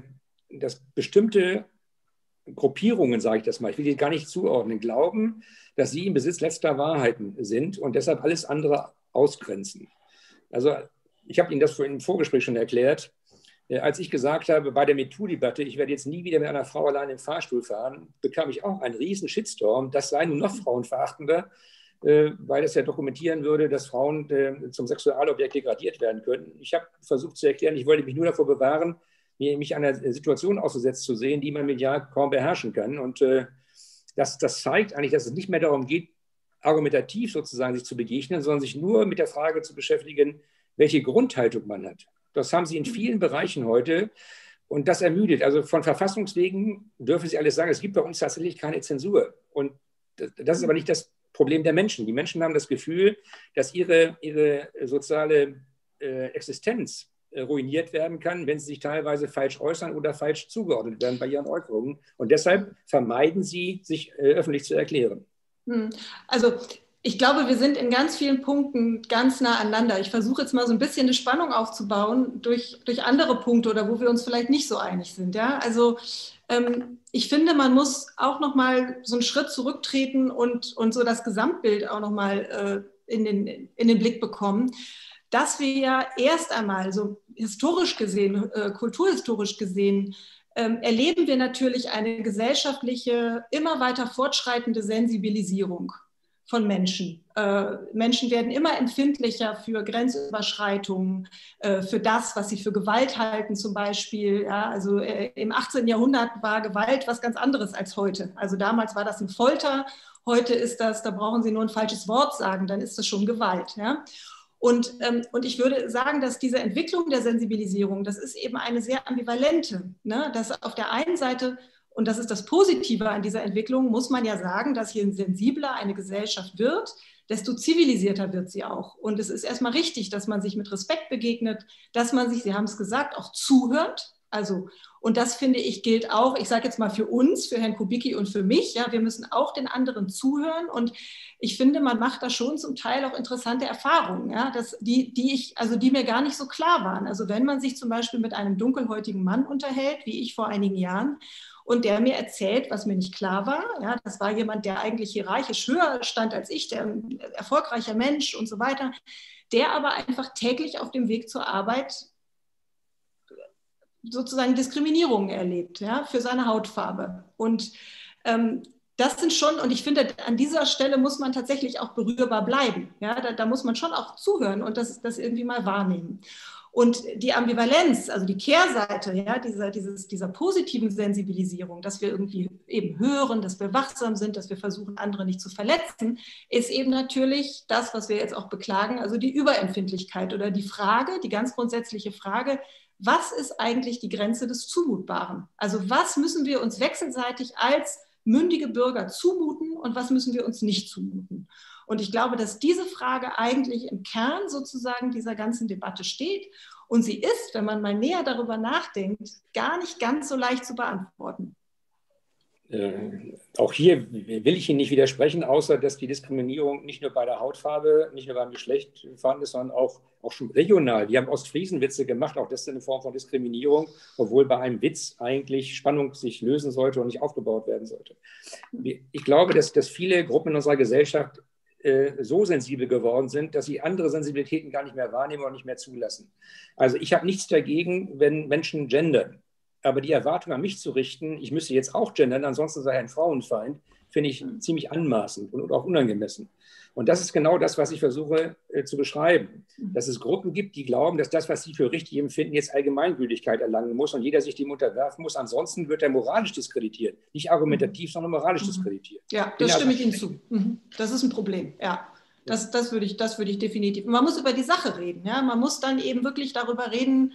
bestimmte Gruppierungen, sage ich das mal, ich will die gar nicht zuordnen, glauben, dass sie im Besitz letzter Wahrheiten sind und deshalb alles andere ausgrenzen. Also ich habe Ihnen das im Vorgespräch schon erklärt. Als ich gesagt habe, bei der MeToo-Debatte, ich werde jetzt nie wieder mit einer Frau allein im Fahrstuhl fahren, bekam ich auch einen riesen Shitstorm. Das sei nun noch frauenverachtender, weil es ja dokumentieren würde, dass Frauen zum Sexualobjekt degradiert werden können. Ich habe versucht zu erklären, ich wollte mich nur davor bewahren, mich einer Situation ausgesetzt zu sehen, die man medial kaum beherrschen kann. Und das zeigt eigentlich, dass es nicht mehr darum geht, argumentativ sozusagen sich zu begegnen, sondern sich nur mit der Frage zu beschäftigen, welche Grundhaltung man hat. Das haben Sie in vielen Bereichen heute und das ermüdet. Also von Verfassungswegen dürfen Sie alles sagen, es gibt bei uns tatsächlich keine Zensur. Und das ist aber nicht das Problem der Menschen. Die Menschen haben das Gefühl, dass ihre soziale Existenz ruiniert werden kann, wenn sie sich teilweise falsch äußern oder falsch zugeordnet werden bei ihren Äußerungen. Und deshalb vermeiden sie, sich öffentlich zu erklären. Also ich glaube, wir sind in ganz vielen Punkten ganz nah aneinander. Ich versuche jetzt mal so ein bisschen eine Spannung aufzubauen durch andere Punkte oder wo wir uns vielleicht nicht so einig sind. Ja? Also ich finde, man muss auch noch mal so einen Schritt zurücktreten und so das Gesamtbild auch noch mal in den Blick bekommen, dass wir ja erst einmal so historisch gesehen, kulturhistorisch gesehen, erleben wir natürlich eine gesellschaftliche, immer weiter fortschreitende Sensibilisierung von Menschen. Menschen werden immer empfindlicher für Grenzüberschreitungen, für das, was sie für Gewalt halten zum Beispiel. Ja, also im 18. Jahrhundert war Gewalt was ganz anderes als heute. Also damals war das eine Folter, heute ist das, da brauchen Sie nur ein falsches Wort sagen, dann ist das schon Gewalt. Ja? Und ich würde sagen, dass diese Entwicklung der Sensibilisierung, das ist eben eine sehr ambivalente, ne? Dass auf der einen Seite, und das ist das Positive an dieser Entwicklung, muss man ja sagen, dass je sensibler eine Gesellschaft wird, desto zivilisierter wird sie auch. Und es ist erstmal richtig, dass man sich mit Respekt begegnet, dass man sich, Sie haben es gesagt, auch zuhört. Also, und das finde ich gilt auch, ich sage jetzt mal für uns, für Herrn Kubicki und für mich, ja, wir müssen auch den anderen zuhören und ich finde, man macht da schon zum Teil auch interessante Erfahrungen, ja, die mir gar nicht so klar waren. Also wenn man sich zum Beispiel mit einem dunkelhäutigen Mann unterhält, wie ich vor einigen Jahren, und der mir erzählt, was mir nicht klar war, ja, das war jemand, der eigentlich hierarchisch höher stand als ich, der ein erfolgreicher Mensch und so weiter, der aber einfach täglich auf dem Weg zur Arbeit sozusagen Diskriminierungen erlebt, ja, für seine Hautfarbe. Und das sind schon, und ich finde, an dieser Stelle muss man tatsächlich auch berührbar bleiben. Ja, da muss man schon auch zuhören und das irgendwie mal wahrnehmen. Und die Ambivalenz, also die Kehrseite, ja, dieser positiven Sensibilisierung, dass wir irgendwie eben hören, dass wir wachsam sind, dass wir versuchen, andere nicht zu verletzen, ist eben natürlich das, was wir jetzt auch beklagen, also die Überempfindlichkeit oder die Frage, die ganz grundsätzliche Frage, was ist eigentlich die Grenze des Zumutbaren? Also was müssen wir uns wechselseitig als mündige Bürger zumuten und was müssen wir uns nicht zumuten? Und ich glaube, dass diese Frage eigentlich im Kern sozusagen dieser ganzen Debatte steht. Und sie ist, wenn man mal näher darüber nachdenkt, gar nicht ganz so leicht zu beantworten. Auch hier will ich Ihnen nicht widersprechen, außer dass die Diskriminierung nicht nur bei der Hautfarbe, nicht nur beim Geschlecht vorhanden ist, sondern auch schon regional. Wir haben Ostfriesenwitze gemacht, auch das ist eine Form von Diskriminierung, obwohl bei einem Witz eigentlich Spannung sich lösen sollte und nicht aufgebaut werden sollte. Ich glaube, dass viele Gruppen in unserer Gesellschaft so sensibel geworden sind, dass sie andere Sensibilitäten gar nicht mehr wahrnehmen und nicht mehr zulassen. Also ich habe nichts dagegen, wenn Menschen gendern. Aber die Erwartung an mich zu richten, ich müsste jetzt auch gendern, ansonsten sei er ein Frauenfeind, finde ich ziemlich anmaßend und auch unangemessen. Und das ist genau das, was ich versuche zu beschreiben. Dass es Gruppen gibt, die glauben, dass das, was sie für richtig empfinden, jetzt Allgemeingültigkeit erlangen muss und jeder sich dem unterwerfen muss. Ansonsten wird er moralisch diskreditiert. Nicht argumentativ, sondern moralisch diskreditiert. Ja, das stimme ich Ihnen zu. Das ist ein Problem, ja. Das würde ich definitiv. Man muss über die Sache reden. Ja? Man muss dann eben wirklich darüber reden,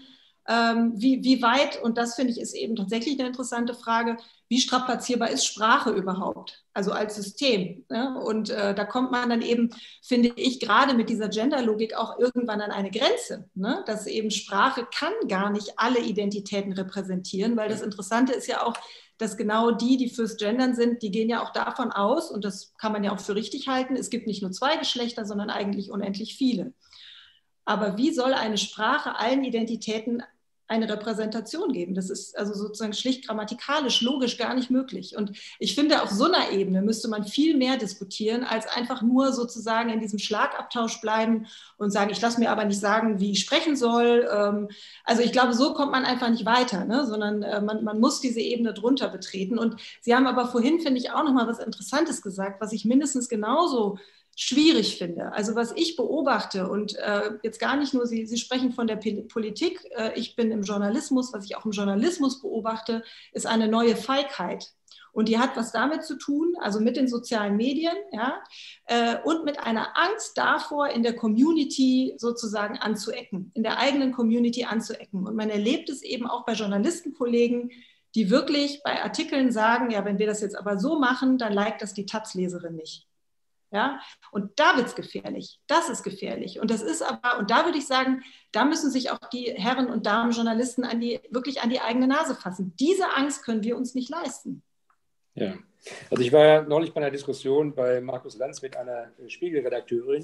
wie weit, und das finde ich ist eben tatsächlich eine interessante Frage, wie strapazierbar ist Sprache überhaupt, also als System. Ne? Und da kommt man dann eben, finde ich, gerade mit dieser Genderlogik auch irgendwann an eine Grenze, ne? Dass eben Sprache kann gar nicht alle Identitäten repräsentieren, weil das Interessante ist ja auch, dass genau die fürs Gendern sind, die gehen ja auch davon aus, und das kann man ja auch für richtig halten, es gibt nicht nur 2 Geschlechter, sondern eigentlich unendlich viele. Aber wie soll eine Sprache allen Identitäten eine Repräsentation geben? Das ist also sozusagen schlicht grammatikalisch, logisch gar nicht möglich. Und ich finde, auf so einer Ebene müsste man viel mehr diskutieren, als einfach nur sozusagen in diesem Schlagabtausch bleiben und sagen, ich lasse mir aber nicht sagen, wie ich sprechen soll. Also ich glaube, so kommt man einfach nicht weiter, ne? Sondern man muss diese Ebene drunter betreten. Und Sie haben aber vorhin, finde ich, auch noch mal was Interessantes gesagt, was ich mindestens genauso schwierig finde. Also was ich beobachte und jetzt gar nicht nur, Sie sprechen von der Politik, ich bin im Journalismus, was ich auch im Journalismus beobachte, ist eine neue Feigheit. Und die hat was damit zu tun, also mit den sozialen Medien, ja, und mit einer Angst davor, in der Community sozusagen anzuecken, in der eigenen Community anzuecken. Und man erlebt es eben auch bei Journalistenkollegen, die wirklich bei Artikeln sagen, ja, wenn wir das jetzt aber so machen, dann liked das die Taz-Leserin nicht. Ja, und da wird es gefährlich. Das ist gefährlich. Und das ist aber, und da würde ich sagen, da müssen sich auch die Herren und Damen Journalisten wirklich an die eigene Nase fassen. Diese Angst können wir uns nicht leisten. Ja, also ich war ja neulich bei einer Diskussion bei Markus Lanz mit einer Spiegelredakteurin.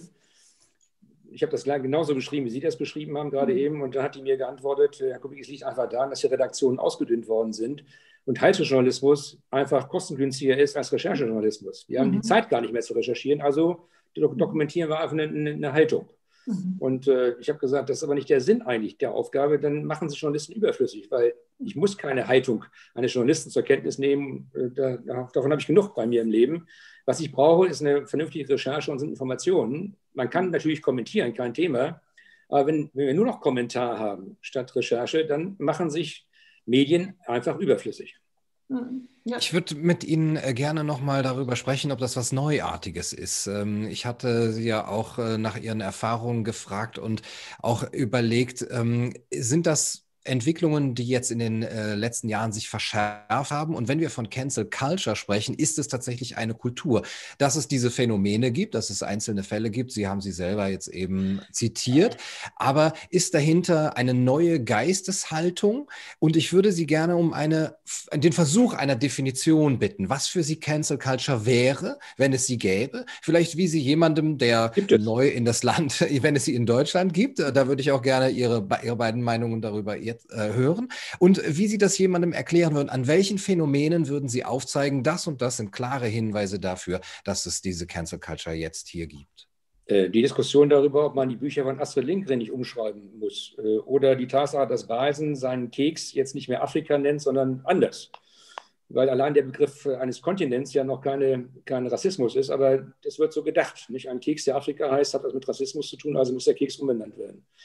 Ich habe das genauso beschrieben, wie Sie das beschrieben haben gerade eben. Und da hat die mir geantwortet, Herr Kubicki, es liegt einfach daran, dass die Redaktionen ausgedünnt worden sind und Halbjournalismus einfach kostengünstiger ist als Recherchejournalismus. Wir haben die Zeit gar nicht mehr zu recherchieren, also dokumentieren wir einfach eine Haltung. Und ich habe gesagt, das ist aber nicht der Sinn eigentlich der Aufgabe, dann machen Sie Journalisten überflüssig, weil ich muss keine Haltung eines Journalisten zur Kenntnis nehmen, davon habe ich genug bei mir im Leben. Was ich brauche, ist eine vernünftige Recherche und sind Informationen. Man kann natürlich kommentieren, kein Thema, aber wenn wir nur noch Kommentar haben statt Recherche, dann machen sich Medien einfach überflüssig. Ja. Ich würde mit Ihnen gerne nochmal darüber sprechen, ob das was Neuartiges ist. Ich hatte Sie ja auch nach Ihren Erfahrungen gefragt und auch überlegt, sind das Entwicklungen, die jetzt in den letzten Jahren sich verschärft haben? Und wenn wir von Cancel Culture sprechen, ist es tatsächlich eine Kultur, dass es diese Phänomene gibt, dass es einzelne Fälle gibt. Sie haben sie selber jetzt eben zitiert. Aber ist dahinter eine neue Geisteshaltung? Und ich würde Sie gerne um den Versuch einer Definition bitten, was für Sie Cancel Culture wäre, wenn es sie gäbe. Vielleicht wie Sie jemandem, der neu in das Land, wenn es sie in Deutschland gibt, da würde ich auch gerne Ihre beiden Meinungen darüber jetzt hören. Und wie Sie das jemandem erklären würden, an welchen Phänomenen würden Sie aufzeigen, das und das sind klare Hinweise dafür, dass es diese Cancel Culture jetzt hier gibt? Die Diskussion darüber, ob man die Bücher von Astrid Lindgren nicht umschreiben muss oder die Tatsache, dass Basen seinen Keks jetzt nicht mehr Afrika nennt, sondern anders. Weil allein der Begriff eines Kontinents ja noch kein Rassismus ist, aber das wird so gedacht. Nicht ein Keks, der Afrika heißt, hat was mit Rassismus zu tun, also muss der Keks umbenannt werden.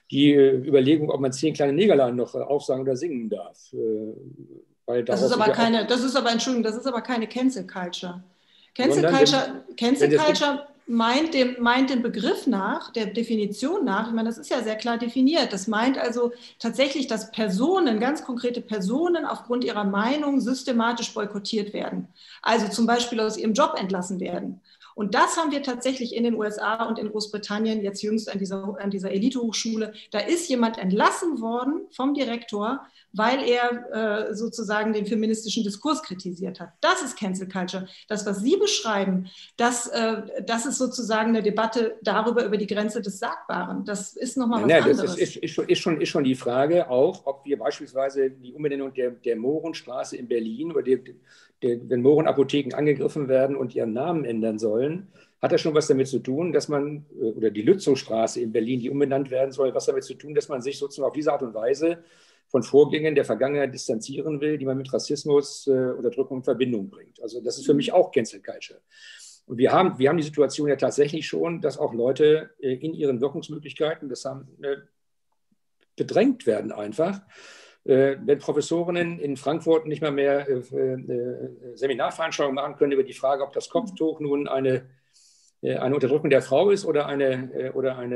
die Überlegung, ob man 10 kleine Negerlein noch aufsagen oder singen darf. Weil das ist aber keine, Entschuldigung, das ist aber keine Cancel Culture. Cancel Culture meint dem Begriff nach, der Definition nach, ich meine, das ist ja sehr klar definiert, das meint also tatsächlich, dass Personen, ganz konkrete Personen aufgrund ihrer Meinung systematisch boykottiert werden. Also zum Beispiel aus ihrem Job entlassen werden. Und das haben wir tatsächlich in den USA und in Großbritannien, jetzt jüngst an dieser Elite-Hochschule. Da ist jemand entlassen worden vom Direktor, weil er sozusagen den feministischen Diskurs kritisiert hat. Das ist Cancel Culture. Das, was Sie beschreiben, das ist sozusagen eine Debatte über die Grenze des Sagbaren. Das ist nochmal was anderes. Das ist schon die Frage auch, ob wir beispielsweise die Umbenennung der Mohrenstraße in Berlin oder wenn Mohrenapotheken angegriffen werden und ihren Namen ändern sollen, hat das schon was damit zu tun, dass man, oder die Lützowstraße in Berlin, die umbenannt werden soll, was damit zu tun, dass man sich sozusagen auf diese Art und Weise von Vorgängen der Vergangenheit distanzieren will, die man mit Rassismus, Unterdrückung in Verbindung bringt. Also das ist für mich auch Cancel Culture. Und wir haben die Situation ja tatsächlich schon, dass auch Leute in ihren Wirkungsmöglichkeiten, bedrängt werden einfach. Wenn Professorinnen in Frankfurt nicht mehr Seminarveranstaltungen machen können über die Frage, ob das Kopftuch nun eine Unterdrückung der Frau ist oder eine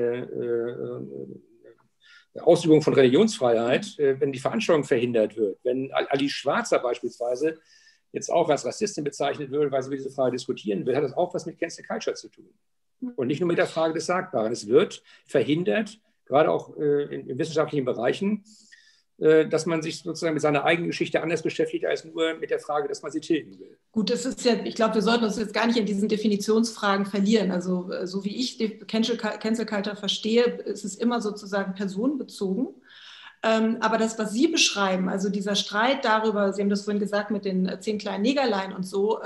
Ausübung von Religionsfreiheit, wenn die Veranstaltung verhindert wird. Wenn Alice Schwarzer beispielsweise jetzt auch als Rassistin bezeichnet wird, weil sie über diese Frage diskutieren will, hat das auch was mit Cancel Culture zu tun. Und nicht nur mit der Frage des Sagbaren. Es wird verhindert, gerade auch in wissenschaftlichen Bereichen, dass man sich sozusagen mit seiner eigenen Geschichte anders beschäftigt, als nur mit der Frage, dass man sie tilgen will. Gut, das ist ja, ich glaube, wir sollten uns jetzt gar nicht in diesen Definitionsfragen verlieren. Also so wie ich Cancel Culture verstehe, ist es immer sozusagen personenbezogen. Aber das, was Sie beschreiben, also dieser Streit darüber, Sie haben das vorhin gesagt mit den 10 kleinen Negerlein und so,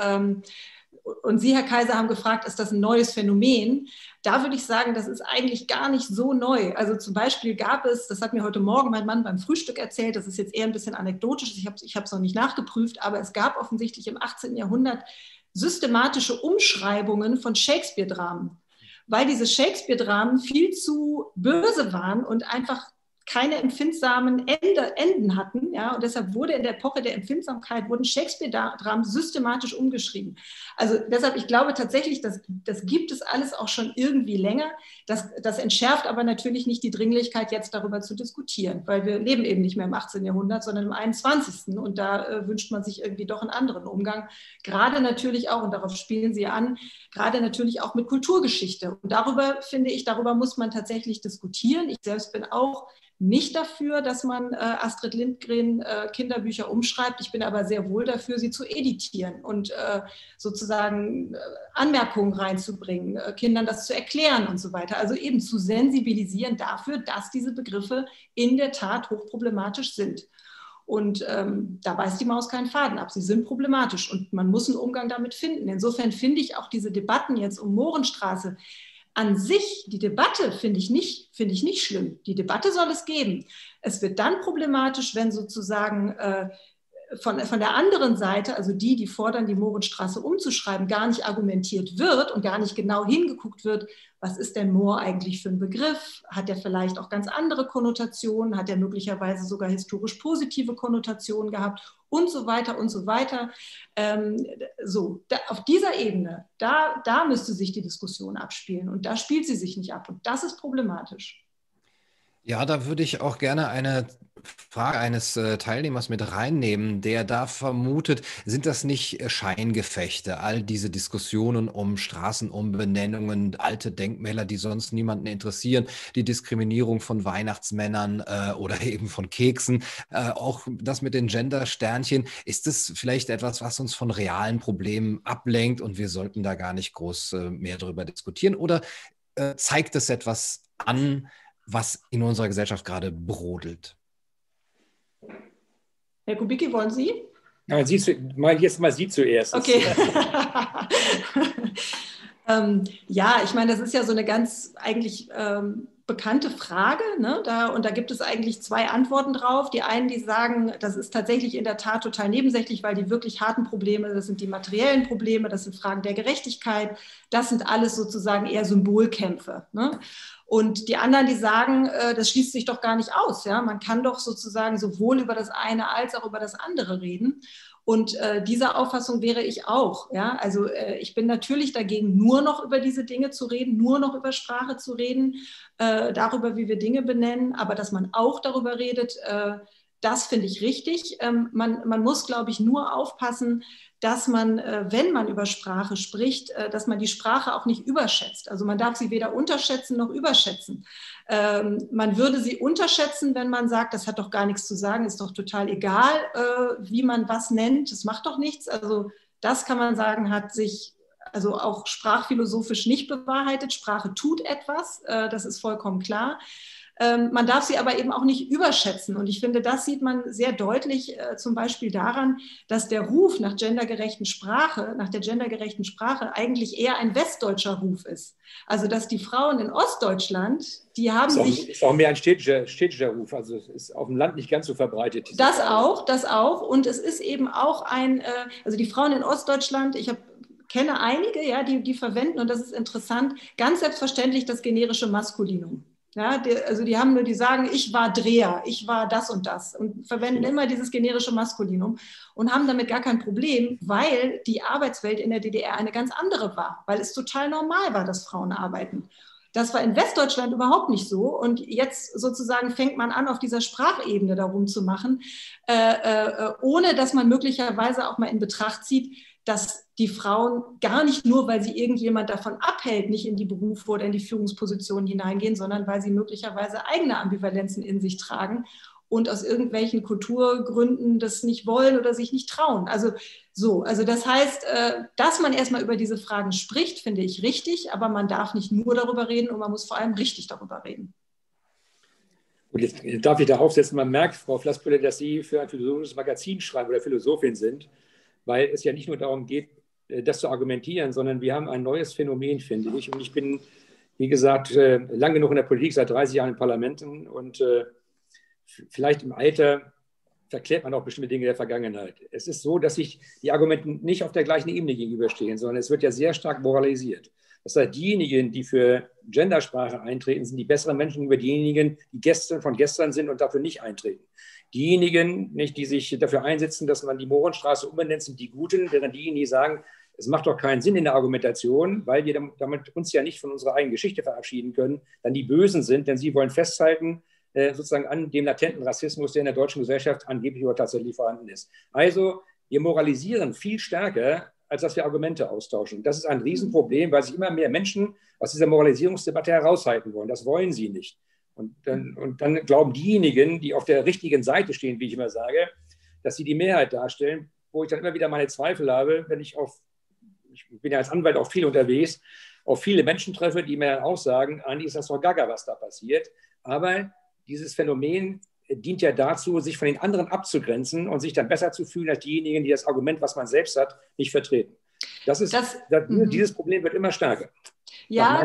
und Sie, Herr Kaiser, haben gefragt, ist das ein neues Phänomen? Da würde ich sagen, das ist eigentlich gar nicht so neu. Also zum Beispiel gab es, das hat mir heute Morgen mein Mann beim Frühstück erzählt, das ist jetzt eher ein bisschen anekdotisch, ich habe es noch nicht nachgeprüft, aber es gab offensichtlich im 18. Jahrhundert systematische Umschreibungen von Shakespeare-Dramen, weil diese Shakespeare-Dramen viel zu böse waren und einfach keine empfindsamen Enden hatten, ja, und deshalb wurde in der Epoche der Empfindsamkeit wurden Shakespeare-Dramen systematisch umgeschrieben. Also deshalb, ich glaube tatsächlich, das gibt es alles auch schon irgendwie länger. Das entschärft aber natürlich nicht die Dringlichkeit, jetzt darüber zu diskutieren, weil wir leben eben nicht mehr im 18. Jahrhundert, sondern im 21. Und da wünscht man sich irgendwie doch einen anderen Umgang. Gerade natürlich auch, und darauf spielen Sie an, gerade natürlich auch mit Kulturgeschichte. Und darüber, finde ich, darüber muss man tatsächlich diskutieren. Ich selbst bin auch nicht dafür, dass man Astrid Lindgren Kinderbücher umschreibt. Ich bin aber sehr wohl dafür, sie zu editieren und sozusagen Anmerkungen reinzubringen, Kindern das zu erklären und so weiter. Also eben zu sensibilisieren dafür, dass diese Begriffe in der Tat hochproblematisch sind. Und da beißt die Maus keinen Faden ab. Sie sind problematisch und man muss einen Umgang damit finden. Insofern finde ich auch diese Debatten jetzt um Mohrenstraße, an sich, die Debatte finde ich nicht schlimm. Die Debatte soll es geben. Es wird dann problematisch, wenn sozusagen von der anderen Seite, also die fordern, die Mohrenstraße umzuschreiben, gar nicht argumentiert wird und gar nicht genau hingeguckt wird, was ist denn Mohr eigentlich für ein Begriff? Hat der vielleicht auch ganz andere Konnotationen? Hat der möglicherweise sogar historisch positive Konnotationen gehabt? Und so weiter und so weiter. Auf dieser Ebene, da müsste sich die Diskussion abspielen. Und da spielt sie sich nicht ab. Und das ist problematisch. Ja, da würde ich auch gerne eine Frage eines Teilnehmers mit reinnehmen, der da vermutet, sind das nicht Scheingefechte, all diese Diskussionen um Straßenumbenennungen, alte Denkmäler, die sonst niemanden interessieren, die Diskriminierung von Weihnachtsmännern oder eben von Keksen, auch das mit den Gender-Sternchen, ist das vielleicht etwas, was uns von realen Problemen ablenkt und wir sollten da gar nicht groß mehr darüber diskutieren? Oder zeigt es etwas an, was in unserer Gesellschaft gerade brodelt? Herr Kubicki, wollen Sie? Ja, jetzt mal Sie zuerst. Okay. Ja, ich meine, das ist ja so eine ganz eigentlich bekannte Frage, ne? Und da gibt es eigentlich 2 Antworten drauf. Die einen, die sagen, das ist tatsächlich in der Tat total nebensächlich, weil die wirklich harten Probleme, das sind die materiellen Probleme, das sind Fragen der Gerechtigkeit, das sind alles sozusagen eher Symbolkämpfe, ne? Und die anderen, die sagen, das schließt sich doch gar nicht aus. Ja? Man kann doch sozusagen sowohl über das eine als auch über das andere reden. Und dieser Auffassung wäre ich auch. Ja? Also ich bin natürlich dagegen, nur noch über diese Dinge zu reden, nur noch über Sprache zu reden, darüber, wie wir Dinge benennen, aber dass man auch darüber redet, das finde ich richtig. Man muss, glaube ich, nur aufpassen, dass man, wenn man über Sprache spricht, dass man die Sprache auch nicht überschätzt. Also man darf sie weder unterschätzen noch überschätzen. Man würde sie unterschätzen, wenn man sagt, das hat doch gar nichts zu sagen, ist doch total egal, wie man was nennt, das macht doch nichts. Also das kann man sagen, hat sich also auch sprachphilosophisch nicht bewahrheitet. Sprache tut etwas, das ist vollkommen klar. Man darf sie aber eben auch nicht überschätzen. Und ich finde, das sieht man sehr deutlich zum Beispiel daran, dass der Ruf nach gendergerechten Sprache, nach der gendergerechten Sprache eigentlich eher ein westdeutscher Ruf ist. Also dass die Frauen in Ostdeutschland, die haben sich... Ist auch mehr ein städtischer Ruf, also es ist auf dem Land nicht ganz so verbreitet. Das auch. Und es ist eben auch also die Frauen in Ostdeutschland, kenne einige, ja, die verwenden, und das ist interessant, ganz selbstverständlich das generische Maskulinum. Ja, die sagen, ich war Dreher, ich war das und verwenden immer dieses generische Maskulinum und haben damit gar kein Problem, weil die Arbeitswelt in der DDR eine ganz andere war, weil es total normal war, dass Frauen arbeiten. Das war in Westdeutschland überhaupt nicht so, und jetzt sozusagen fängt man an, auf dieser Sprachebene darum zu machen, ohne dass man möglicherweise auch mal in Betracht zieht, dass die Frauen gar nicht nur, weil sie irgendjemand davon abhält, nicht in die Berufe oder in die Führungspositionen hineingehen, sondern weil sie möglicherweise eigene Ambivalenzen in sich tragen und aus irgendwelchen Kulturgründen das nicht wollen oder sich nicht trauen. Also das heißt, dass man erstmal über diese Fragen spricht, finde ich richtig, aber man darf nicht nur darüber reden und man muss vor allem richtig darüber reden. Und jetzt darf ich da aufsetzen, man merkt, Frau Flassböhler, dass Sie für ein philosophisches Magazin schreiben oder Philosophin sind, weil es ja nicht nur darum geht, das zu argumentieren, sondern wir haben ein neues Phänomen, finde ich. Und ich bin, wie gesagt, lang genug in der Politik, seit 30 Jahren in Parlamenten, und vielleicht im Alter verklärt man auch bestimmte Dinge der Vergangenheit. Es ist so, dass sich die Argumente nicht auf der gleichen Ebene gegenüberstehen, sondern es wird ja sehr stark moralisiert. Das heißt, diejenigen, die für Gendersprache eintreten, sind die besseren Menschen über diejenigen, die von gestern sind und dafür nicht eintreten. Diejenigen, die sich dafür einsetzen, dass man die Mohrenstraße umbenennt, sind die Guten, während diejenigen, die sagen, es macht doch keinen Sinn in der Argumentation, weil wir damit uns ja nicht von unserer eigenen Geschichte verabschieden können, dann die Bösen sind, denn sie wollen festhalten sozusagen an dem latenten Rassismus, der in der deutschen Gesellschaft angeblich oder tatsächlich vorhanden ist. Also wir moralisieren viel stärker, als dass wir Argumente austauschen. Das ist ein Riesenproblem, weil sich immer mehr Menschen aus dieser Moralisierungsdebatte heraushalten wollen. Das wollen sie nicht. Und dann glauben diejenigen, die auf der richtigen Seite stehen, wie ich immer sage, dass sie die Mehrheit darstellen, wo ich dann immer wieder meine Zweifel habe, wenn ich bin ja als Anwalt auch viel unterwegs, auf viele Menschen treffe, die mir dann auch sagen, eigentlich ist das doch gaga, was da passiert. Aber dieses Phänomen dient ja dazu, sich von den anderen abzugrenzen und sich dann besser zu fühlen als diejenigen, die das Argument, was man selbst hat, nicht vertreten. Dieses Problem wird immer stärker. Ja,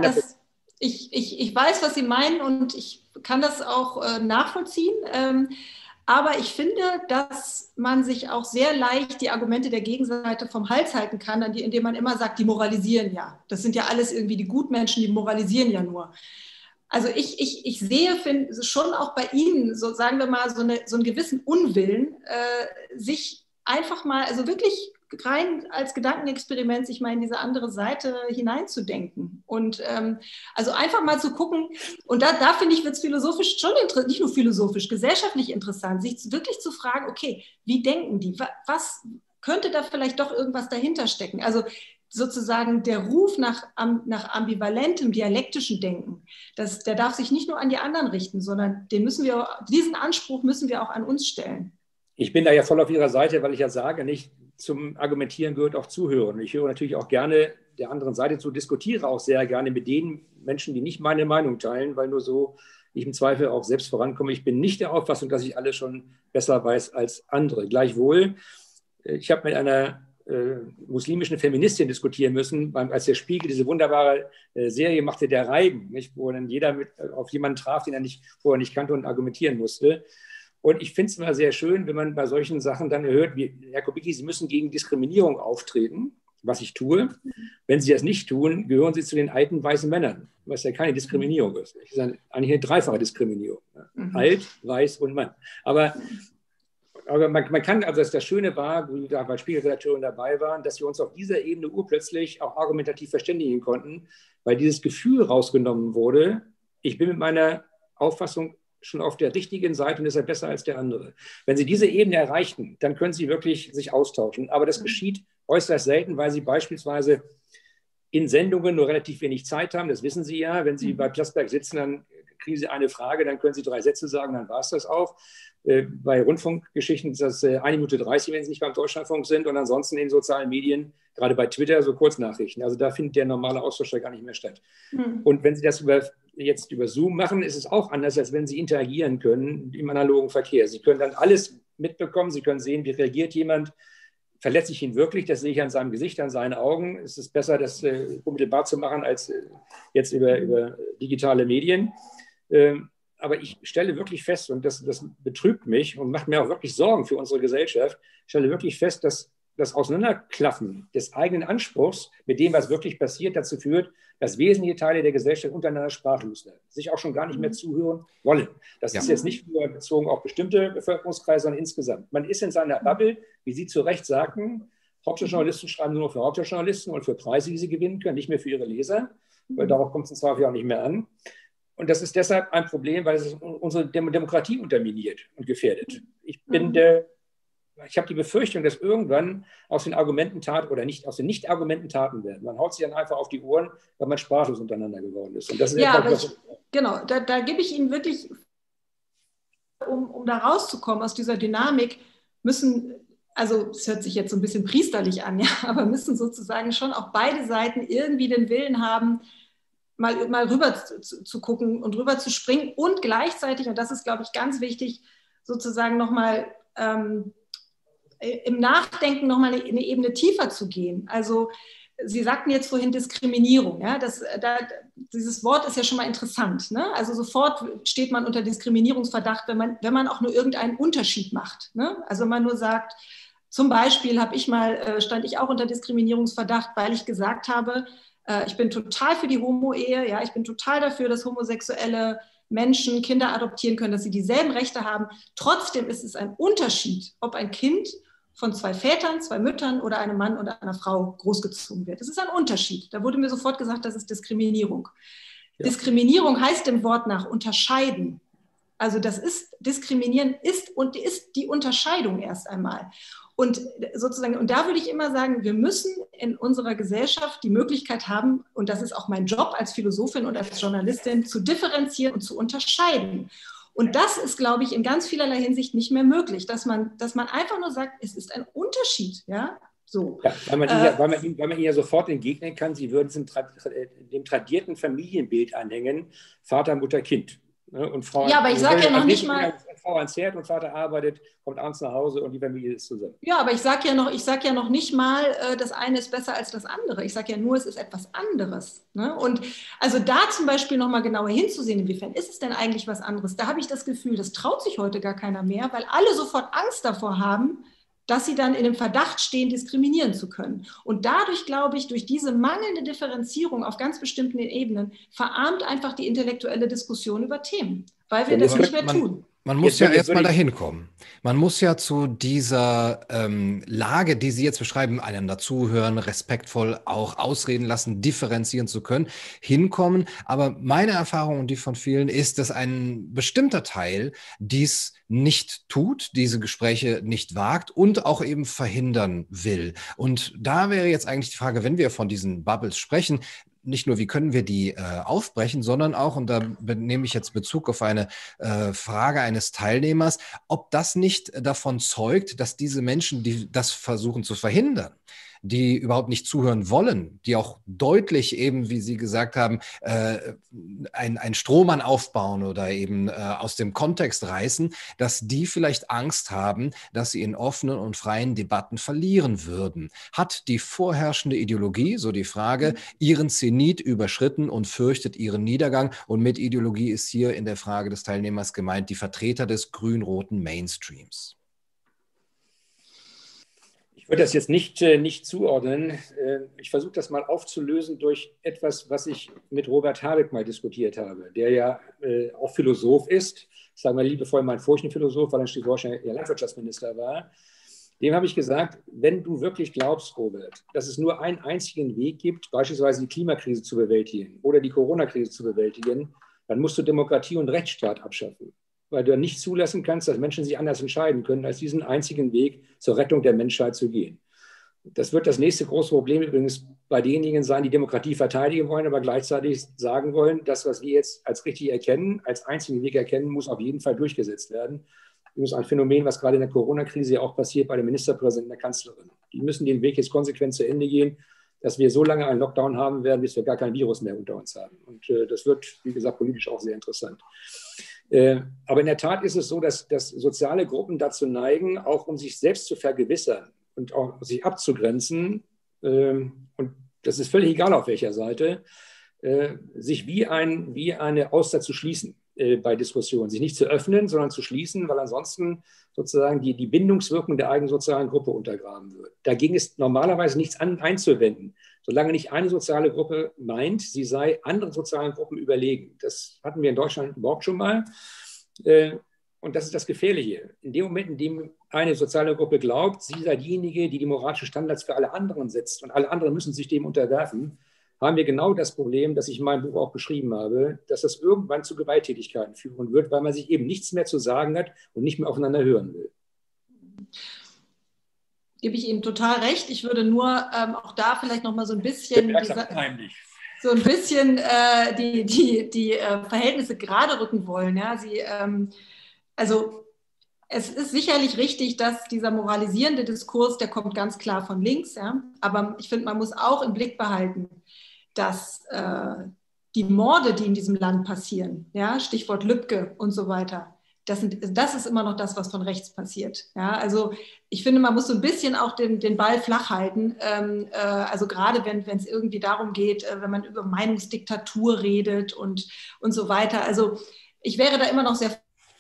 ich weiß, was Sie meinen, und ich kann das auch nachvollziehen. Aber ich finde, dass man sich auch sehr leicht die Argumente der Gegenseite vom Hals halten kann, indem man immer sagt, die moralisieren ja. Das sind ja alles irgendwie die Gutmenschen, die moralisieren ja nur. Also ich sehe schon auch bei Ihnen, so sagen wir mal, so einen gewissen Unwillen, sich einfach mal, also wirklich rein als Gedankenexperiment, sich mal in diese andere Seite hineinzudenken. Und also einfach mal zu gucken, und da finde ich, wird es philosophisch schon nicht nur philosophisch, gesellschaftlich interessant, sich wirklich zu fragen, okay, wie denken die? Was könnte da vielleicht doch irgendwas dahinter stecken? Also sozusagen der Ruf nach ambivalentem, dialektischen Denken, der darf sich nicht nur an die anderen richten, sondern diesen Anspruch müssen wir auch an uns stellen. Ich bin da ja voll auf Ihrer Seite, weil ich ja sage, nicht zum Argumentieren gehört auch Zuhören. Ich höre natürlich auch gerne der anderen Seite zu, diskutiere auch sehr gerne mit den Menschen, die nicht meine Meinung teilen, weil nur so ich im Zweifel auch selbst vorankomme. Ich bin nicht der Auffassung, dass ich alles schon besser weiß als andere. Gleichwohl, ich habe mit einer muslimischen Feministin diskutieren müssen, als der Spiegel diese wunderbare Serie machte, Der Reigen, nicht, wo dann jeder auf jemanden traf, den er vorher nicht kannte und argumentieren musste. Und ich finde es immer sehr schön, wenn man bei solchen Sachen dann hört, wie Herr Kubicki, Sie müssen gegen Diskriminierung auftreten. was ich tue. Wenn Sie das nicht tun, gehören Sie zu den alten weißen Männern, was ja keine Diskriminierung ist. Das ist eigentlich eine dreifache Diskriminierung. Alt, weiß und Mann. Aber man kann, also das Schöne war, wo da bei Spiegelredakteuren dabei waren, dass wir uns auf dieser Ebene urplötzlich auch argumentativ verständigen konnten, weil dieses Gefühl rausgenommen wurde, ich bin mit meiner Auffassung schon auf der richtigen Seite und ist er besser als der andere. Wenn Sie diese Ebene erreichten, dann können Sie wirklich sich austauschen. Aber das geschieht äußerst selten, weil Sie beispielsweise in Sendungen nur relativ wenig Zeit haben. Das wissen Sie ja. Wenn Sie bei Plasberg sitzen, dann kriegen Sie eine Frage, dann können Sie 3 Sätze sagen, dann war es das auch. Bei Rundfunkgeschichten ist das 1 Minute 30, wenn Sie nicht beim Deutschlandfunk sind, und ansonsten in sozialen Medien, gerade bei Twitter, so Kurznachrichten. Also da findet der normale Austausch ja gar nicht mehr statt. Und wenn Sie das jetzt über Zoom machen, ist es auch anders, als wenn Sie interagieren können im analogen Verkehr. Sie können dann alles mitbekommen, Sie können sehen, wie reagiert jemand, verletze ich ihn wirklich, das sehe ich an seinem Gesicht, an seinen Augen. Es ist besser, das unmittelbar zu machen, als jetzt über digitale Medien. Aber ich stelle wirklich fest, und das betrübt mich und macht mir auch wirklich Sorgen für unsere Gesellschaft, ich stelle wirklich fest, dass das Auseinanderklaffen des eigenen Anspruchs mit dem, was wirklich passiert, dazu führt, dass wesentliche Teile der Gesellschaft untereinander sprachlos werden, sich auch schon gar nicht mehr zuhören wollen. Das ist jetzt nicht nur bezogen auf bestimmte Bevölkerungskreise, sondern insgesamt. Man ist in seiner Bubble, wie Sie zu Recht sagten, Hauptstadtjournalisten schreiben nur noch für Hauptstadtjournalisten und für Preise, die sie gewinnen können, nicht mehr für ihre Leser, weil darauf kommt es im Zweifel auch nicht mehr an. Und das ist deshalb ein Problem, weil es unsere Demokratie unterminiert und gefährdet. Ich habe die Befürchtung, dass irgendwann aus den Argumenten Taten oder nicht aus den Nicht-Argumenten Taten werden. Man haut sich dann einfach auf die Ohren, weil man sprachlos untereinander geworden ist. Und das ist genau, da gebe ich Ihnen wirklich, um da rauszukommen aus dieser Dynamik, müssen, also es hört sich jetzt so ein bisschen priesterlich an, ja, aber müssen sozusagen schon auch beide Seiten irgendwie den Willen haben, mal rüber zu gucken und rüber zu springen und gleichzeitig, und das ist, glaube ich, ganz wichtig, sozusagen nochmal im Nachdenken nochmal eine Ebene tiefer zu gehen. Also Sie sagten jetzt vorhin Diskriminierung. Ja? Dieses Wort ist ja schon mal interessant. Ne? Also sofort steht man unter Diskriminierungsverdacht, wenn man auch nur irgendeinen Unterschied macht. Ne? Also wenn man nur sagt, zum Beispiel stand ich auch unter Diskriminierungsverdacht, weil ich gesagt habe, ich bin total für die Homo-Ehe, ja? Ich bin total dafür, dass homosexuelle Menschen Kinder adoptieren können, dass sie dieselben Rechte haben. Trotzdem ist es ein Unterschied, ob ein Kind von 2 Vätern, 2 Müttern oder einem Mann oder einer Frau großgezogen wird. Das ist ein Unterschied. Da wurde mir sofort gesagt, das ist Diskriminierung. Ja. Diskriminierung heißt dem Wort nach unterscheiden. Also diskriminieren ist die Unterscheidung erst einmal. Und sozusagen, und da würde ich immer sagen, wir müssen in unserer Gesellschaft die Möglichkeit haben, und das ist auch mein Job als Philosophin und als Journalistin, zu differenzieren und zu unterscheiden. Und das ist, glaube ich, in ganz vielerlei Hinsicht nicht mehr möglich, dass man einfach nur sagt, es ist ein Unterschied. Ja? So. Ja, weil man ihnen ja sofort entgegnen kann, sie würden dem tradierten Familienbild anhängen, Vater, Mutter, Kind. Und Frau, ja, aber ich sage ja noch nicht mal... Frau ans Herd und Vater arbeitet, kommt abends nach Hause und die Familie ist zusammen. Ja, aber ich sage ja noch nicht mal, das eine ist besser als das andere. Ich sage ja nur, es ist etwas anderes. Ne? Und also da zum Beispiel noch mal genauer hinzusehen, inwiefern ist es denn eigentlich was anderes? Da habe ich das Gefühl, das traut sich heute gar keiner mehr, weil alle sofort Angst davor haben, dass sie dann in dem Verdacht stehen, diskriminieren zu können. Und dadurch, glaube ich, durch diese mangelnde Differenzierung auf ganz bestimmten Ebenen, verarmt einfach die intellektuelle Diskussion über Themen, weil wir das nicht mehr tun. Man muss ja erstmal dahin kommen. Man muss ja zu dieser Lage, die Sie jetzt beschreiben, einander zuhören, respektvoll auch ausreden lassen, differenzieren zu können, hinkommen. Aber meine Erfahrung und die von vielen ist, dass ein bestimmter Teil dies nicht tut, diese Gespräche nicht wagt und auch eben verhindern will. Und da wäre jetzt eigentlich die Frage, wenn wir von diesen Bubbles sprechen, nicht nur, wie können wir die aufbrechen, sondern auch, und da nehme ich jetzt Bezug auf eine Frage eines Teilnehmers, ob das nicht davon zeugt, dass diese Menschen, die das versuchen zu verhindern, die überhaupt nicht zuhören wollen, die auch deutlich eben, wie Sie gesagt haben, ein Strohmann aufbauen oder eben aus dem Kontext reißen, dass die vielleicht Angst haben, dass sie in offenen und freien Debatten verlieren würden. Hat die vorherrschende Ideologie, so die Frage, ihren Zenit überschritten und fürchtet ihren Niedergang? Und mit Ideologie ist hier in der Frage des Teilnehmers gemeint die Vertreter des grün-roten Mainstreams. Ich würde das jetzt nicht zuordnen. Ich versuche das mal aufzulösen durch etwas, was ich mit Robert Habeck mal diskutiert habe, der ja auch Philosoph ist, sagen wir liebevoll mein Furchenphilosoph, weil er schließlich Landwirtschaftsminister war. Dem habe ich gesagt, wenn du wirklich glaubst, Robert, dass es nur einen einzigen Weg gibt, beispielsweise die Klimakrise zu bewältigen oder die Corona-Krise zu bewältigen, dann musst du Demokratie und Rechtsstaat abschaffen, weil du nicht zulassen kannst, dass Menschen sich anders entscheiden können, als diesen einzigen Weg zur Rettung der Menschheit zu gehen. Das wird das nächste große Problem übrigens bei denjenigen sein, die Demokratie verteidigen wollen, aber gleichzeitig sagen wollen, das, was wir jetzt als richtig erkennen, als einzigen Weg erkennen, muss auf jeden Fall durchgesetzt werden. Übrigens ein Phänomen, was gerade in der Corona-Krise ja auch passiert bei dem Ministerpräsidenten und der Kanzlerin. Die müssen den Weg jetzt konsequent zu Ende gehen, dass wir so lange einen Lockdown haben werden, bis wir gar kein Virus mehr unter uns haben. Und das wird, wie gesagt, politisch auch sehr interessant. Aber in der Tat ist es so, dass soziale Gruppen dazu neigen, auch um sich selbst zu vergewissern und auch sich abzugrenzen, und das ist völlig egal auf welcher Seite, sich wie eine Auster zu schließen bei Diskussionen, sich nicht zu öffnen, sondern zu schließen, weil ansonsten sozusagen die Bindungswirkung der eigenen sozialen Gruppe untergraben wird. Dagegen ist normalerweise nichts einzuwenden, solange nicht eine soziale Gruppe meint, sie sei anderen sozialen Gruppen überlegen. Das hatten wir in Deutschland überhaupt schon mal. Und das ist das Gefährliche. In dem Moment, in dem eine soziale Gruppe glaubt, sie sei diejenige, die die moralischen Standards für alle anderen setzt und alle anderen müssen sich dem unterwerfen, haben wir genau das Problem, das ich in meinem Buch auch beschrieben habe, dass das irgendwann zu Gewalttätigkeiten führen wird, weil man sich eben nichts mehr zu sagen hat und nicht mehr aufeinander hören will. Gebe ich Ihnen total recht. Ich würde nur auch da vielleicht noch mal so ein bisschen die Verhältnisse gerade rücken wollen. Ja? Also es ist sicherlich richtig, dass dieser moralisierende Diskurs, der kommt ganz klar von links. Ja? Aber ich finde, man muss auch im Blick behalten, dass die Morde, die in diesem Land passieren, ja, Stichwort Lübcke und so weiter, das ist immer noch das, was von rechts passiert. Ja, also ich finde, man muss so ein bisschen auch den Ball flach halten. Also gerade wenn es irgendwie darum geht, wenn man über Meinungsdiktatur redet und so weiter. Also ich wäre da immer noch sehr...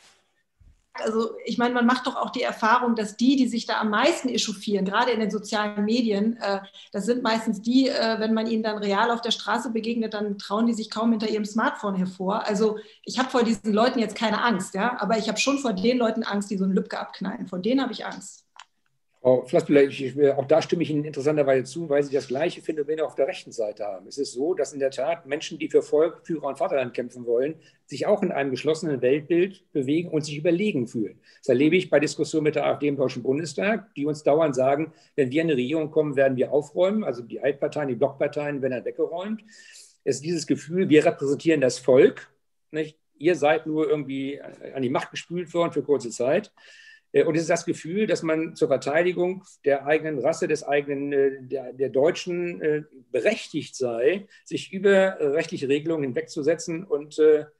Also ich meine, man macht doch auch die Erfahrung, dass die sich da am meisten echauffieren, gerade in den sozialen Medien, das sind meistens die, wenn man ihnen dann real auf der Straße begegnet, dann trauen die sich kaum hinter ihrem Smartphone hervor. Also ich habe vor diesen Leuten jetzt keine Angst, ja, aber ich habe schon vor den Leuten Angst, die so einen Lübcke abknallen. Vor denen habe ich Angst. Frau Flassbühler, auch da stimme ich Ihnen interessanterweise zu, weil Sie das gleiche Phänomen auf der rechten Seite haben. Es ist so, dass in der Tat Menschen, die für Volk, Führer und Vaterland kämpfen wollen, sich auch in einem geschlossenen Weltbild bewegen und sich überlegen fühlen. Das erlebe ich bei Diskussionen mit der AfD im Deutschen Bundestag, die uns dauernd sagen, wenn wir in eine Regierung kommen, werden wir aufräumen. Also die Altparteien, die Blockparteien werden dann weggeräumt. Es ist dieses Gefühl, wir repräsentieren das Volk, nicht? Ihr seid nur irgendwie an die Macht gespült worden für kurze Zeit. Und es ist das Gefühl, dass man zur Verteidigung der eigenen Rasse, der Deutschen berechtigt sei, sich über rechtliche Regelungen hinwegzusetzen und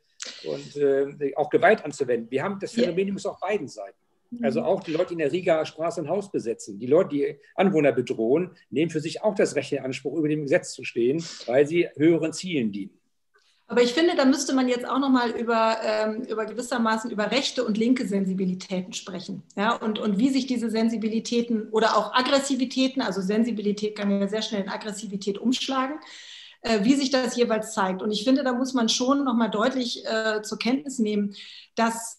auch Gewalt anzuwenden. Wir haben das Phänomen übrigens auf beiden Seiten. Also auch die Leute, die in der Rigaer Straße ein Haus besetzen, die Leute, die Anwohner bedrohen, nehmen für sich auch das Recht in Anspruch, über dem Gesetz zu stehen, weil sie höheren Zielen dienen. Aber ich finde, da müsste man jetzt auch nochmal über gewissermaßen über rechte und linke Sensibilitäten sprechen. Ja? Und wie sich diese Sensibilitäten oder auch Aggressivitäten, also Sensibilität kann ja sehr schnell in Aggressivität umschlagen, wie sich das jeweils zeigt. Und ich finde, da muss man schon nochmal deutlich zur Kenntnis nehmen, dass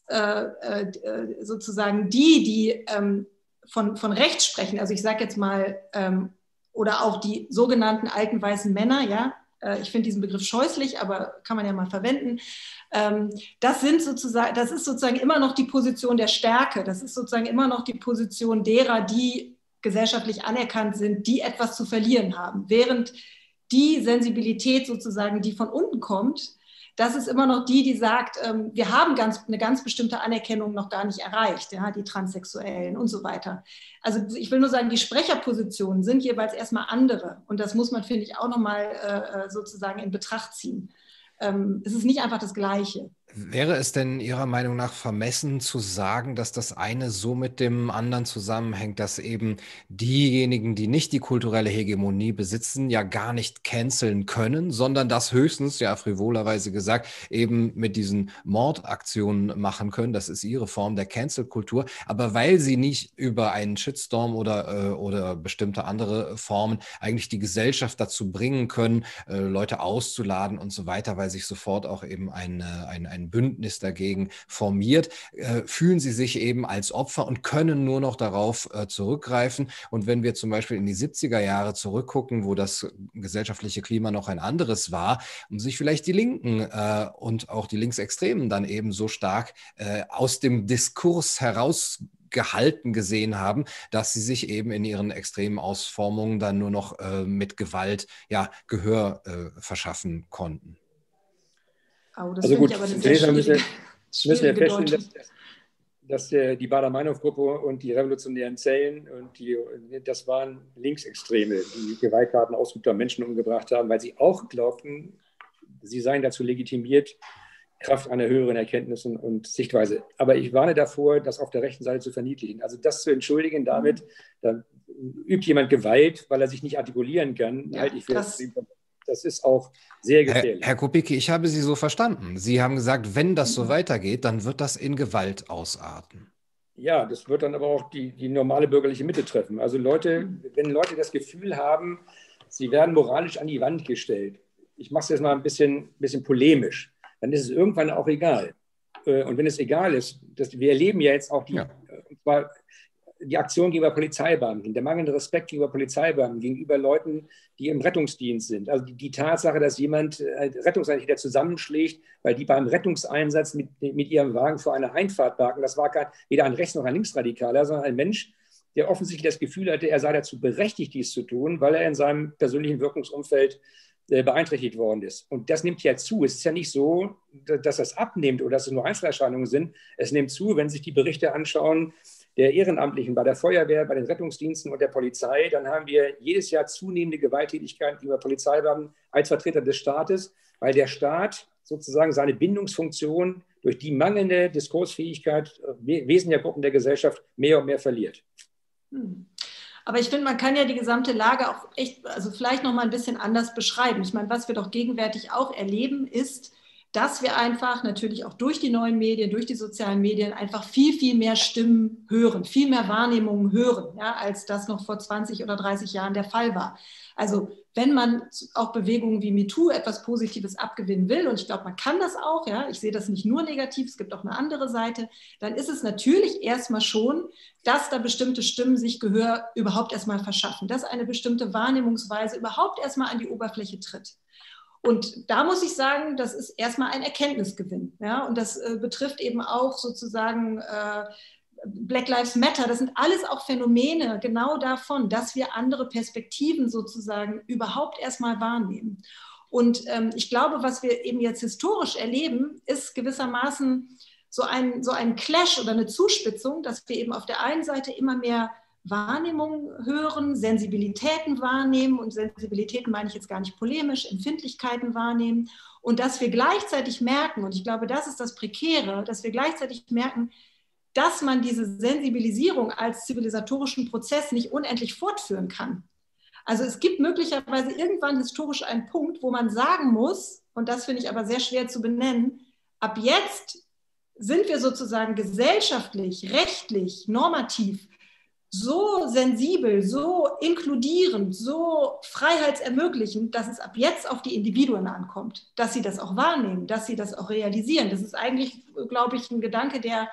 sozusagen die von rechts sprechen, also ich sage jetzt mal, oder auch die sogenannten alten weißen Männer, ja, ich finde diesen Begriff scheußlich, aber kann man ja mal verwenden. Das ist sozusagen immer noch die Position der Stärke. Das ist sozusagen immer noch die Position derer, die gesellschaftlich anerkannt sind, die etwas zu verlieren haben. Während die Sensibilität sozusagen, die von unten kommt, das ist immer noch die sagt, wir haben eine ganz bestimmte Anerkennung noch gar nicht erreicht, ja, die Transsexuellen und so weiter. Also ich will nur sagen, die Sprecherpositionen sind jeweils erstmal andere. Und das muss man, finde ich, auch nochmal sozusagen in Betracht ziehen. Es ist nicht einfach das Gleiche. Wäre es denn Ihrer Meinung nach vermessen zu sagen, dass das eine so mit dem anderen zusammenhängt, dass eben diejenigen, die nicht die kulturelle Hegemonie besitzen, ja gar nicht canceln können, sondern das höchstens, ja frivolerweise gesagt, eben mit diesen Mordaktionen machen können? Das ist ihre Form der Cancel-Kultur. Aber weil sie nicht über einen Shitstorm oder bestimmte andere Formen eigentlich die Gesellschaft dazu bringen können, Leute auszuladen und so weiter, weil sich sofort auch eben ein Bündnis dagegen formiert, fühlen sie sich eben als Opfer und können nur noch darauf zurückgreifen. Und wenn wir zum Beispiel in die 70er Jahre zurückgucken, wo das gesellschaftliche Klima noch ein anderes war und sich vielleicht die Linken und auch die Linksextremen dann eben so stark aus dem Diskurs herausgehalten gesehen haben, dass sie sich eben in ihren extremen Ausformungen dann nur noch mit Gewalt Gehör verschaffen konnten. Oh, das Also gut, ich aber eine zunächst müssen wir schwierige feststellen, dass die Baader-Meinhof-Gruppe und die revolutionären Zellen das waren Linksextreme, die Gewalttaten ausgeübt haben, Menschen umgebracht haben, weil sie auch glaubten, sie seien dazu legitimiert, Kraft einer höheren Erkenntnis und Sichtweise. Aber ich warne davor, das auf der rechten Seite zu verniedlichen. Also das zu entschuldigen damit, da übt jemand Gewalt, weil er sich nicht artikulieren kann, halte ich für... Das ist auch sehr gefährlich. Herr Kubicki, ich habe Sie so verstanden. Sie haben gesagt, wenn das so weitergeht, dann wird das in Gewalt ausarten. Ja, das wird dann aber auch die normale bürgerliche Mitte treffen. Also wenn Leute das Gefühl haben, sie werden moralisch an die Wand gestellt, ich mache es jetzt mal ein bisschen polemisch, dann ist es irgendwann auch egal. Und wenn es egal ist, wir erleben ja jetzt auch die Aktion gegenüber Polizeibeamten, der mangelnde Respekt gegenüber Polizeibeamten, gegenüber Leuten, die im Rettungsdienst sind. Also die Tatsache, dass jemand Rettungseinsätze zusammenschlägt, weil die beim Rettungseinsatz mit ihrem Wagen vor einer Einfahrt parken, das war weder ein Rechts- noch ein Linksradikaler, sondern ein Mensch, der offensichtlich das Gefühl hatte, er sei dazu berechtigt, dies zu tun, weil er in seinem persönlichen Wirkungsumfeld beeinträchtigt worden ist. Und das nimmt ja zu. Es ist ja nicht so, dass das abnimmt oder dass es nur Einzelerscheinungen sind. Es nimmt zu, wenn sich die Berichte anschauen, der Ehrenamtlichen bei der Feuerwehr, bei den Rettungsdiensten und der Polizei, dann haben wir jedes Jahr zunehmende Gewalttätigkeiten gegenüber Polizeibeamten als Vertreter des Staates, weil der Staat sozusagen seine Bindungsfunktion durch die mangelnde Diskursfähigkeit wesentlicher Gruppen der Gesellschaft mehr und mehr verliert. Aber ich finde, man kann ja die gesamte Lage auch echt, also vielleicht noch mal ein bisschen anders beschreiben. Ich meine, was wir doch gegenwärtig auch erleben, ist, dass wir einfach natürlich auch durch die neuen Medien, durch die sozialen Medien einfach viel, viel mehr Stimmen hören, viel mehr Wahrnehmungen hören, ja, als das noch vor 20 oder 30 Jahren der Fall war. Also wenn man auch Bewegungen wie MeToo etwas Positives abgewinnen will, und ich glaube, man kann das auch, ja, ich sehe das nicht nur negativ, es gibt auch eine andere Seite, dann ist es natürlich erstmal schon, dass da bestimmte Stimmen sich Gehör überhaupt erstmal verschaffen, dass eine bestimmte Wahrnehmungsweise überhaupt erstmal an die Oberfläche tritt. Und da muss ich sagen, das ist erstmal ein Erkenntnisgewinn. Ja? Und das betrifft eben auch sozusagen Black Lives Matter. Das sind alles auch Phänomene genau davon, dass wir andere Perspektiven sozusagen überhaupt erstmal wahrnehmen. Und ich glaube, was wir eben jetzt historisch erleben, ist gewissermaßen so ein Clash oder eine Zuspitzung, dass wir eben auf der einen Seite immer mehr Wahrnehmungen hören, Sensibilitäten wahrnehmen, und Sensibilitäten meine ich jetzt gar nicht polemisch, Empfindlichkeiten wahrnehmen, und dass wir gleichzeitig merken, und ich glaube, das ist das Prekäre, dass wir gleichzeitig merken, dass man diese Sensibilisierung als zivilisatorischen Prozess nicht unendlich fortführen kann. Also es gibt möglicherweise irgendwann historisch einen Punkt, wo man sagen muss, und das finde ich aber sehr schwer zu benennen, ab jetzt sind wir sozusagen gesellschaftlich, rechtlich, normativ so sensibel, so inkludierend, so freiheitsermöglichend, dass es ab jetzt auf die Individuen ankommt, dass sie das auch wahrnehmen, dass sie das auch realisieren. Das ist eigentlich, glaube ich, ein Gedanke, der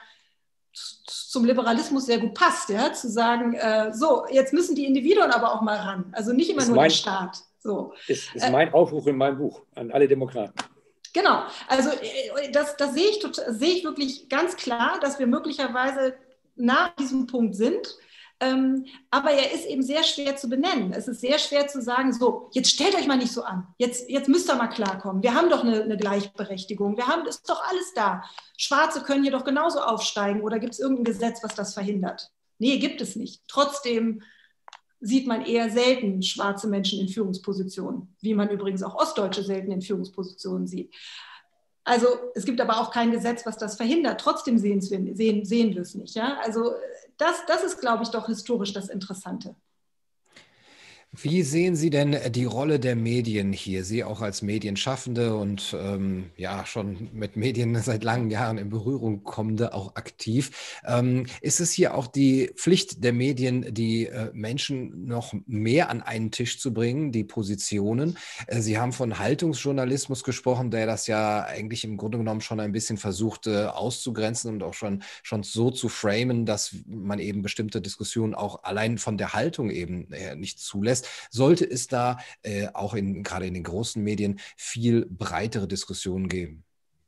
zum Liberalismus sehr gut passt, ja? Zu sagen, so, jetzt müssen die Individuen aber auch mal ran, also nicht immer nur der Staat. So. Ist mein Aufruf in meinem Buch an alle Demokraten. Genau, also das sehe ich wirklich ganz klar, dass wir möglicherweise nah an diesem Punkt sind. Aber er ist eben sehr schwer zu benennen. Es ist sehr schwer zu sagen, so, jetzt stellt euch mal nicht so an. Jetzt müsst ihr mal klarkommen. Wir haben doch eine Gleichberechtigung. Ist doch alles da. Schwarze können hier doch genauso aufsteigen. Oder gibt es irgendein Gesetz, was das verhindert? Nee, gibt es nicht. Trotzdem sieht man eher selten schwarze Menschen in Führungspositionen, wie man übrigens auch Ostdeutsche selten in Führungspositionen sieht. Also es gibt aber auch kein Gesetz, was das verhindert. Trotzdem sehen wir es nicht. Ja? Also das ist, glaube ich, doch historisch das Interessante. Wie sehen Sie denn die Rolle der Medien hier? Sie auch als Medienschaffende und ja schon mit Medien seit langen Jahren in Berührung kommende, auch aktiv. Ist es hier auch die Pflicht der Medien, die Menschen noch mehr an einen Tisch zu bringen, die Positionen? Sie haben von Haltungsjournalismus gesprochen, der das ja eigentlich im Grunde genommen schon ein bisschen versucht auszugrenzen und auch schon so zu framen, dass man eben bestimmte Diskussionen auch allein von der Haltung eben nicht zulässt. Sollte es da auch gerade in den großen Medien viel breitere Diskussionen geben?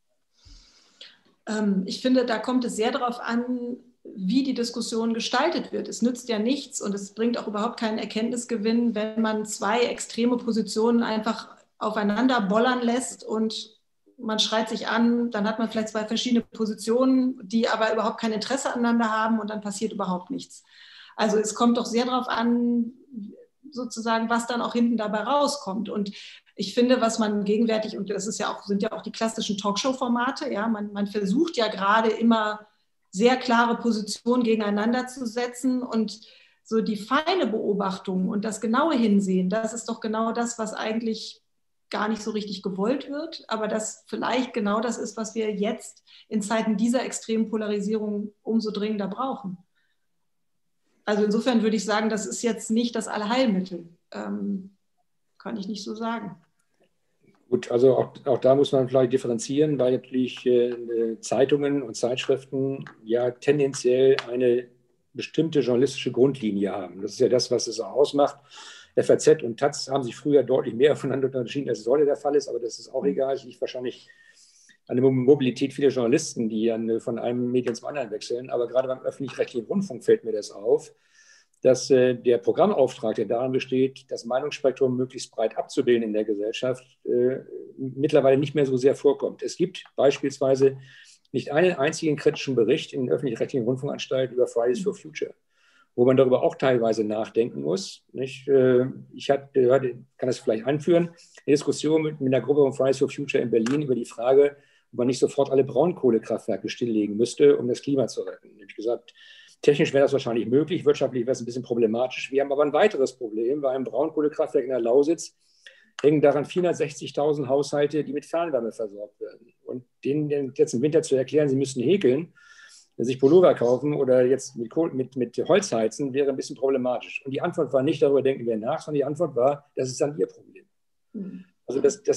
Ich finde, da kommt es sehr darauf an, wie die Diskussion gestaltet wird. Es nützt ja nichts und es bringt auch überhaupt keinen Erkenntnisgewinn, wenn man zwei extreme Positionen einfach aufeinander bollern lässt und man schreit sich an, dann hat man vielleicht zwei verschiedene Positionen, die aber überhaupt kein Interesse aneinander haben und dann passiert überhaupt nichts. Also es kommt doch sehr darauf an, sozusagen, was dann auch hinten dabei rauskommt. Und ich finde, was man gegenwärtig, und das ist ja auch, sind ja auch die klassischen Talkshow-Formate, ja, man versucht ja gerade immer sehr klare Positionen gegeneinander zu setzen und so die feine Beobachtung und das genaue Hinsehen, das ist doch genau das, was eigentlich gar nicht so richtig gewollt wird, aber das vielleicht genau das ist, was wir jetzt in Zeiten dieser extremen Polarisierung umso dringender brauchen. Also insofern würde ich sagen, das ist jetzt nicht das Allheilmittel. Kann ich nicht so sagen. Gut, also auch da muss man vielleicht differenzieren, weil natürlich Zeitungen und Zeitschriften ja tendenziell eine bestimmte journalistische Grundlinie haben. Das ist ja das, was es auch ausmacht. FAZ und Taz haben sich früher deutlich mehr voneinander unterschieden, als es heute der Fall ist, aber das ist auch egal. Es liegt wahrscheinlich an der Mobilität vieler Journalisten, die dann von einem Medium zum anderen wechseln. Aber gerade beim öffentlich-rechtlichen Rundfunk fällt mir das auf, dass der Programmauftrag, der darin besteht, das Meinungsspektrum möglichst breit abzubilden in der Gesellschaft, mittlerweile nicht mehr so sehr vorkommt. Es gibt beispielsweise nicht einen einzigen kritischen Bericht in öffentlich-rechtlichen Rundfunkanstalten über Fridays for Future, wo man darüber auch teilweise nachdenken muss. Nicht? Ich kann das vielleicht anführen, eine Diskussion mit einer Gruppe von Fridays for Future in Berlin über die Frage, ob man nicht sofort alle Braunkohlekraftwerke stilllegen müsste, um das Klima zu retten. Ich habe gesagt, technisch wäre das wahrscheinlich möglich, wirtschaftlich wäre es ein bisschen problematisch. Wir haben aber ein weiteres Problem. Bei einem Braunkohlekraftwerk in der Lausitz hängen daran 460.000 Haushalte, die mit Fernwärme versorgt werden. Und denen jetzt im Winter zu erklären, sie müssen häkeln, sich Pullover kaufen oder jetzt mit Holz heizen, wäre ein bisschen problematisch. Und die Antwort war nicht, darüber denken wir nach, sondern die Antwort war, das ist dann ihr Problem. Also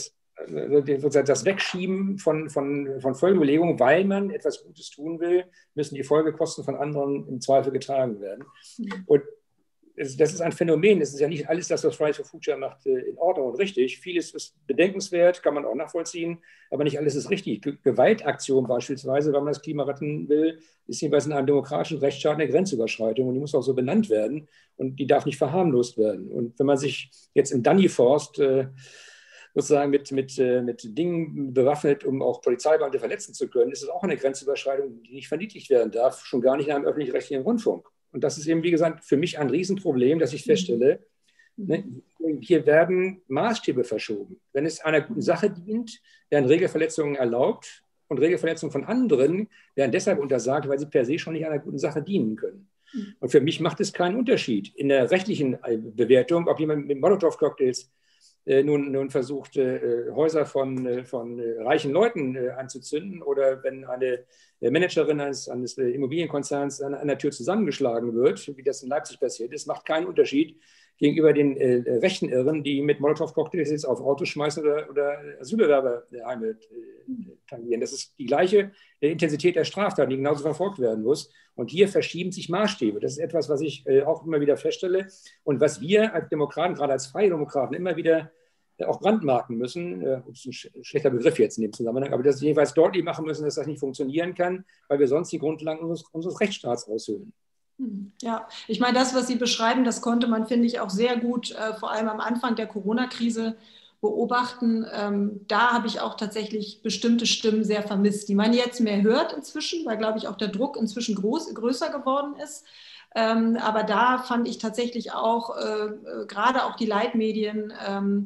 das Wegschieben von Folgeüberlegungen, weil man etwas Gutes tun will, müssen die Folgekosten von anderen im Zweifel getragen werden. Und das ist ein Phänomen. Es ist ja nicht alles das, was Fridays for Future macht, in Ordnung und richtig. Vieles ist bedenkenswert, kann man auch nachvollziehen, aber nicht alles ist richtig. Gewaltaktion beispielsweise, wenn man das Klima retten will, ist jeweils in einem demokratischen Rechtsstaat eine Grenzüberschreitung und die muss auch so benannt werden und die darf nicht verharmlost werden. Und wenn man sich jetzt im Danny-Forst sozusagen mit Dingen bewaffnet, um auch Polizeibeamte verletzen zu können, ist es auch eine Grenzüberschreitung, die nicht verniedlicht werden darf, schon gar nicht in einem öffentlich-rechtlichen Rundfunk. Und das ist eben, wie gesagt, für mich ein Riesenproblem, dass ich feststelle, hier werden Maßstäbe verschoben. Wenn es einer guten Sache dient, werden Regelverletzungen erlaubt und Regelverletzungen von anderen werden deshalb untersagt, weil sie per se schon nicht einer guten Sache dienen können. Und für mich macht es keinen Unterschied in der rechtlichen Bewertung, ob jemand mit Molotow-Cocktails nun versucht, Häuser von reichen Leuten anzuzünden oder wenn eine Managerin eines Immobilienkonzerns an einer Tür zusammengeschlagen wird, wie das in Leipzig passiert ist, macht keinen Unterschied gegenüber den rechten Irren, die mit Molotow-Cocktails jetzt auf Autos schmeißen oder Asylbewerberheime tangieren. Das ist die gleiche Intensität der Straftaten, die genauso verfolgt werden muss. Und hier verschieben sich Maßstäbe. Das ist etwas, was ich auch immer wieder feststelle und was wir als Demokraten, gerade als Freie Demokraten, immer wieder auch brandmarken müssen. Das ist ein schlechter Begriff jetzt in dem Zusammenhang, aber dass wir jeweils deutlich machen müssen, dass das nicht funktionieren kann, weil wir sonst die Grundlagen unseres Rechtsstaats aushöhlen. Ja, ich meine, das, was Sie beschreiben, das konnte man, finde ich, auch sehr gut, vor allem am Anfang der Corona-Krise beobachten. Da habe ich auch tatsächlich bestimmte Stimmen sehr vermisst, die man jetzt mehr hört inzwischen, weil, glaube ich, auch der Druck inzwischen größer geworden ist. Aber da fand ich tatsächlich auch, gerade auch die Leitmedien,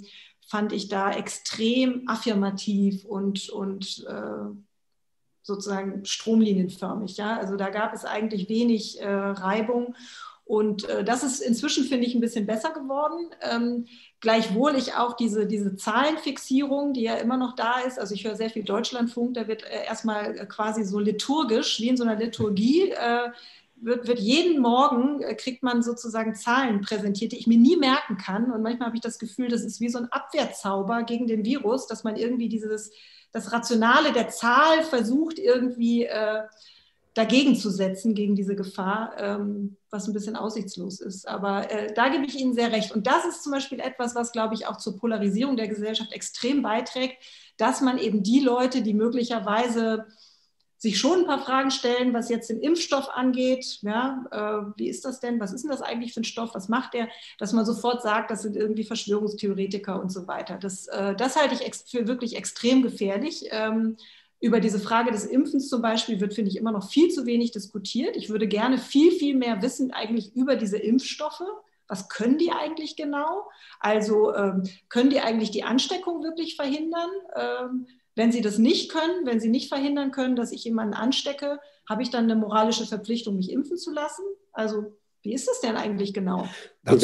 fand ich da extrem affirmativ und sozusagen stromlinienförmig. Ja? Also da gab es eigentlich wenig Reibung. Und das ist inzwischen, finde ich, ein bisschen besser geworden. Gleichwohl ich auch diese Zahlenfixierung, die ja immer noch da ist, also ich höre sehr viel Deutschlandfunk, da wird erstmal quasi so liturgisch, wie in so einer Liturgie, wird jeden Morgen, kriegt man sozusagen Zahlen präsentiert, die ich mir nie merken kann. Und manchmal habe ich das Gefühl, das ist wie so ein Abwehrzauber gegen den Virus, dass man irgendwie das Rationale der Zahl versucht, irgendwie dagegen zu setzen, gegen diese Gefahr, was ein bisschen aussichtslos ist. Aber da gebe ich Ihnen sehr recht. Und das ist zum Beispiel etwas, was, glaube ich, auch zur Polarisierung der Gesellschaft extrem beiträgt, dass man eben die Leute, die möglicherweise sich schon ein paar Fragen stellen, was jetzt den Impfstoff angeht. Ja, wie ist das denn? Was ist denn das eigentlich für ein Stoff? Was macht der? Dass man sofort sagt, das sind irgendwie Verschwörungstheoretiker und so weiter. Das halte ich für wirklich extrem gefährlich. Über diese Frage des Impfens zum Beispiel wird, finde ich, immer noch viel zu wenig diskutiert. Ich würde gerne viel, viel mehr wissen eigentlich über diese Impfstoffe. Was können die eigentlich genau? Also können die eigentlich die Ansteckung wirklich verhindern? Wenn sie das nicht können, wenn sie nicht verhindern können, dass ich jemanden anstecke, habe ich dann eine moralische Verpflichtung, mich impfen zu lassen? Also wie ist das denn eigentlich genau? Gut,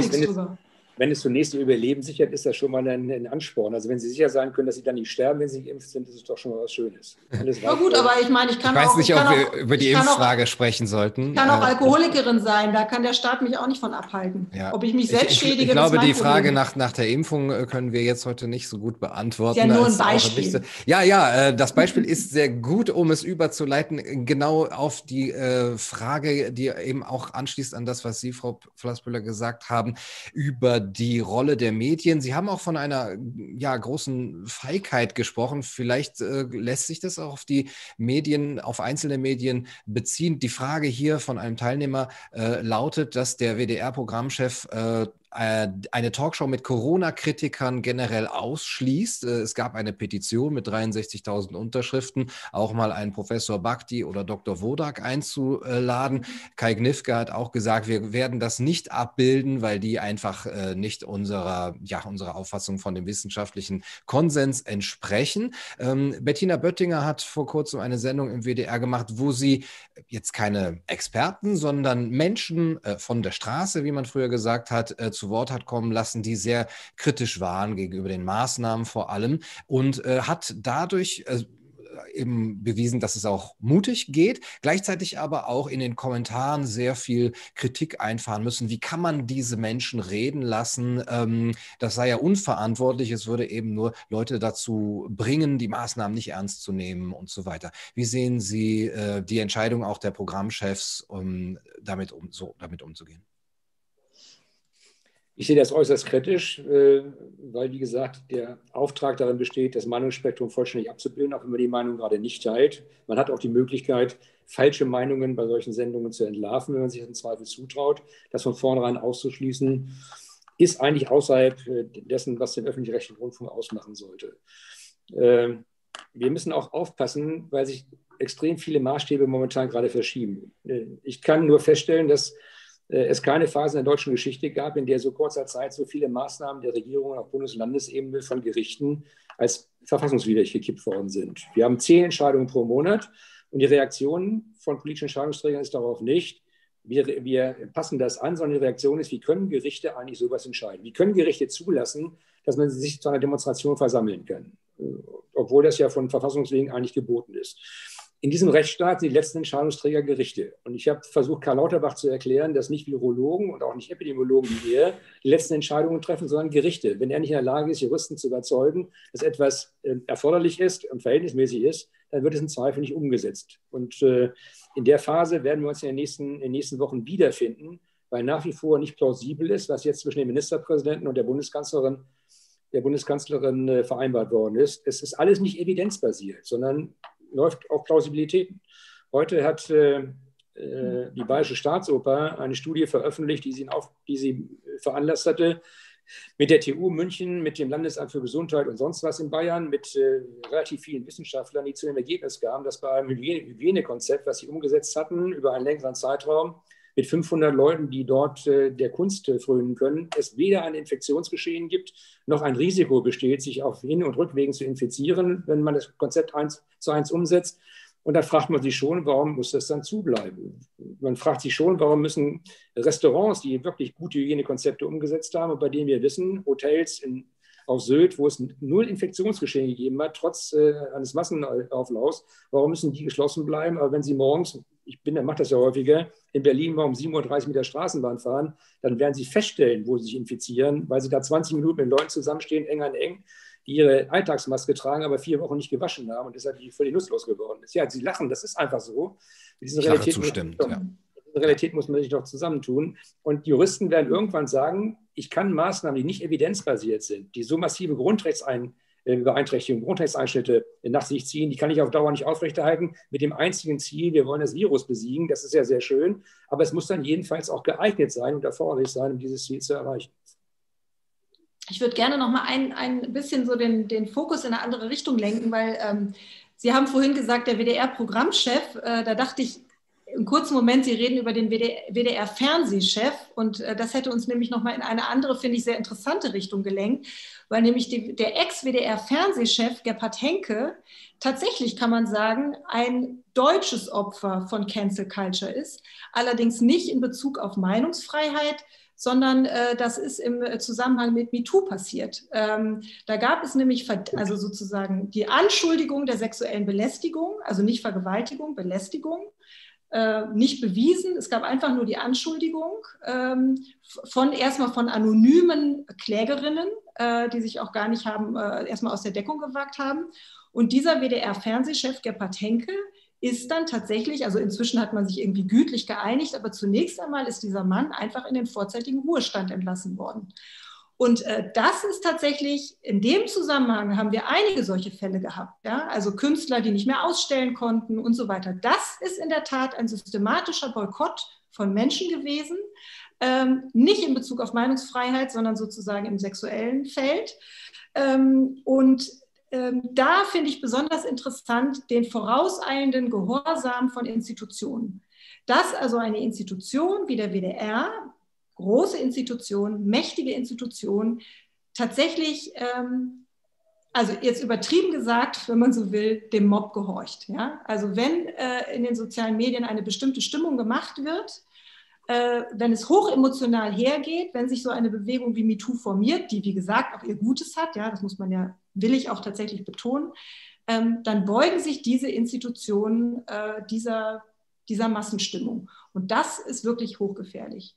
wenn es zunächst Ihr Überleben sichert, ist das schon mal ein Ansporn. Also wenn Sie sicher sein können, dass Sie dann nicht sterben, wenn Sie geimpft sind, ist es doch schon mal was Schönes. Na gut, aber ich meine, ich weiß nicht, ob wir über die Impffrage sprechen sollten. Ich kann auch Alkoholikerin sein, da kann der Staat mich auch nicht von abhalten. Ja. Ob ich mich selbst schädige, ich glaube, die Frage nach der Impfung können wir jetzt heute nicht so gut beantworten. Ist ja nur ein Beispiel. Das Beispiel ist sehr gut, um es überzuleiten, genau auf die Frage, die eben auch anschließt an das, was Sie, Frau Flassböhler, gesagt haben, über die Rolle der Medien. Sie haben auch von einer großen Feigheit gesprochen. Vielleicht lässt sich das auch auf die Medien, auf einzelne Medien beziehen. Die Frage hier von einem Teilnehmer lautet, dass der WDR-Programmchef eine Talkshow mit Corona-Kritikern generell ausschließt. Es gab eine Petition mit 63.000 Unterschriften, auch mal einen Professor Bhakdi oder Dr. Wodak einzuladen. Kai Gnifke hat auch gesagt, wir werden das nicht abbilden, weil die einfach nicht unserer Auffassung von dem wissenschaftlichen Konsens entsprechen. Bettina Böttinger hat vor kurzem eine Sendung im WDR gemacht, wo sie jetzt keine Experten, sondern Menschen von der Straße, wie man früher gesagt hat, zu Wort hat kommen lassen, die sehr kritisch waren gegenüber den Maßnahmen vor allem und hat dadurch eben bewiesen, dass es auch mutig geht, gleichzeitig aber auch in den Kommentaren sehr viel Kritik einfahren müssen. Wie kann man diese Menschen reden lassen? Das sei ja unverantwortlich, es würde eben nur Leute dazu bringen, die Maßnahmen nicht ernst zu nehmen und so weiter. Wie sehen Sie die Entscheidung auch der Programmchefs, damit umzugehen? Ich sehe das äußerst kritisch, weil, wie gesagt, der Auftrag darin besteht, das Meinungsspektrum vollständig abzubilden, auch wenn man die Meinung gerade nicht teilt. Man hat auch die Möglichkeit, falsche Meinungen bei solchen Sendungen zu entlarven, wenn man sich im Zweifel zutraut. Das von vornherein auszuschließen, ist eigentlich außerhalb dessen, was den öffentlich-rechtlichen Rundfunk ausmachen sollte. Wir müssen auch aufpassen, weil sich extrem viele Maßstäbe momentan gerade verschieben. Ich kann nur feststellen, dass es keine Phase in der deutschen Geschichte gab, in der so kurzer Zeit so viele Maßnahmen der Regierung auf Bundes- und Landesebene von Gerichten als verfassungswidrig gekippt worden sind. Wir haben 10 Entscheidungen pro Monat und die Reaktion von politischen Entscheidungsträgern ist darauf nicht, wir passen das an, sondern die Reaktion ist, wie können Gerichte eigentlich sowas entscheiden? Wie können Gerichte zulassen, dass man sich zu einer Demonstration versammeln kann, obwohl das ja von Verfassungswegen eigentlich geboten ist? In diesem Rechtsstaat sind die letzten Entscheidungsträger Gerichte. Und ich habe versucht, Karl Lauterbach zu erklären, dass nicht Virologen und auch nicht Epidemiologen wie er die letzten Entscheidungen treffen, sondern Gerichte. Wenn er nicht in der Lage ist, Juristen zu überzeugen, dass etwas erforderlich ist und verhältnismäßig ist, dann wird es im Zweifel nicht umgesetzt. Und in der Phase werden wir uns in den nächsten Wochen wiederfinden, weil nach wie vor nicht plausibel ist, was jetzt zwischen dem Ministerpräsidenten und der Bundeskanzlerin vereinbart worden ist. Es ist alles nicht evidenzbasiert, sondern läuft auf Plausibilitäten. Heute hat die Bayerische Staatsoper eine Studie veröffentlicht, die sie veranlasst hatte, mit der TU München, mit dem Landesamt für Gesundheit und sonst was in Bayern, mit relativ vielen Wissenschaftlern, die zu dem Ergebnis kamen, dass bei einem Hygienekonzept, was sie umgesetzt hatten, über einen längeren Zeitraum mit 500 Leuten, die dort der Kunst frönen können, es weder ein Infektionsgeschehen gibt, noch ein Risiko besteht, sich auf Hin- und Rückwegen zu infizieren, wenn man das Konzept 1:1 umsetzt. Und da fragt man sich schon, warum muss das dann zubleiben? Man fragt sich schon, warum müssen Restaurants, die wirklich gute Hygienekonzepte umgesetzt haben und bei denen wir wissen, Hotels auf Sylt, wo es 0 Infektionsgeschehen gegeben hat, trotz eines Massenauflaufs, warum müssen die geschlossen bleiben? Aber wenn Sie morgens, mache das ja häufiger, in Berlin mal um 7:30 Uhr mit der Straßenbahn fahren, dann werden Sie feststellen, wo Sie sich infizieren, weil Sie da 20 Minuten mit Leuten zusammenstehen, eng an eng, die ihre Alltagsmaske tragen, aber 4 Wochen nicht gewaschen haben und deshalb völlig nutzlos geworden ist. Ja, Sie lachen, das ist einfach so. Diese Realität muss man sich doch zusammentun. Und Juristen werden irgendwann sagen, ich kann Maßnahmen, die nicht evidenzbasiert sind, die so massive Grundrechtsbeeinträchtigungen, Grundrechtseinschnitte nach sich ziehen, die kann ich auf Dauer nicht aufrechterhalten, mit dem einzigen Ziel, wir wollen das Virus besiegen. Das ist ja sehr schön, aber es muss dann jedenfalls auch geeignet sein und erforderlich sein, um dieses Ziel zu erreichen. Ich würde gerne noch mal ein bisschen so den Fokus in eine andere Richtung lenken, weil Sie haben vorhin gesagt, der WDR-Programmchef, da dachte ich im kurzen Moment, Sie reden über den WDR-Fernsehchef und das hätte uns nämlich noch mal in eine andere, finde ich, sehr interessante Richtung gelenkt, weil nämlich der Ex-WDR-Fernsehchef Gebhard Henke tatsächlich, kann man sagen, ein deutsches Opfer von Cancel Culture ist, allerdings nicht in Bezug auf Meinungsfreiheit, sondern das ist im Zusammenhang mit MeToo passiert. Da gab es nämlich also sozusagen die Anschuldigung der sexuellen Belästigung, also nicht Vergewaltigung, Belästigung, nicht bewiesen. Es gab einfach nur die Anschuldigung erstmal von anonymen Klägerinnen, die sich auch gar nicht haben, erstmal aus der Deckung gewagt haben. Und dieser WDR-Fernsehchef Gebhard Henke ist dann tatsächlich, also inzwischen hat man sich irgendwie gütlich geeinigt, aber zunächst einmal ist dieser Mann einfach in den vorzeitigen Ruhestand entlassen worden. Und das ist tatsächlich, in dem Zusammenhang haben wir einige solche Fälle gehabt, ja? Also Künstler, die nicht mehr ausstellen konnten und so weiter. Das ist in der Tat ein systematischer Boykott von Menschen gewesen, nicht in Bezug auf Meinungsfreiheit, sondern sozusagen im sexuellen Feld. Da finde ich besonders interessant den vorauseilenden Gehorsam von Institutionen. Dass also eine Institution wie der WDR, große Institution, mächtige Institution, tatsächlich, also jetzt übertrieben gesagt, wenn man so will, dem Mob gehorcht. Ja? Also wenn in den sozialen Medien eine bestimmte Stimmung gemacht wird, wenn es hochemotional hergeht, wenn sich so eine Bewegung wie MeToo formiert, die, wie gesagt, auch ihr Gutes hat, ja, das will ich auch tatsächlich betonen, dann beugen sich diese Institutionen dieser Massenstimmung. Und das ist wirklich hochgefährlich.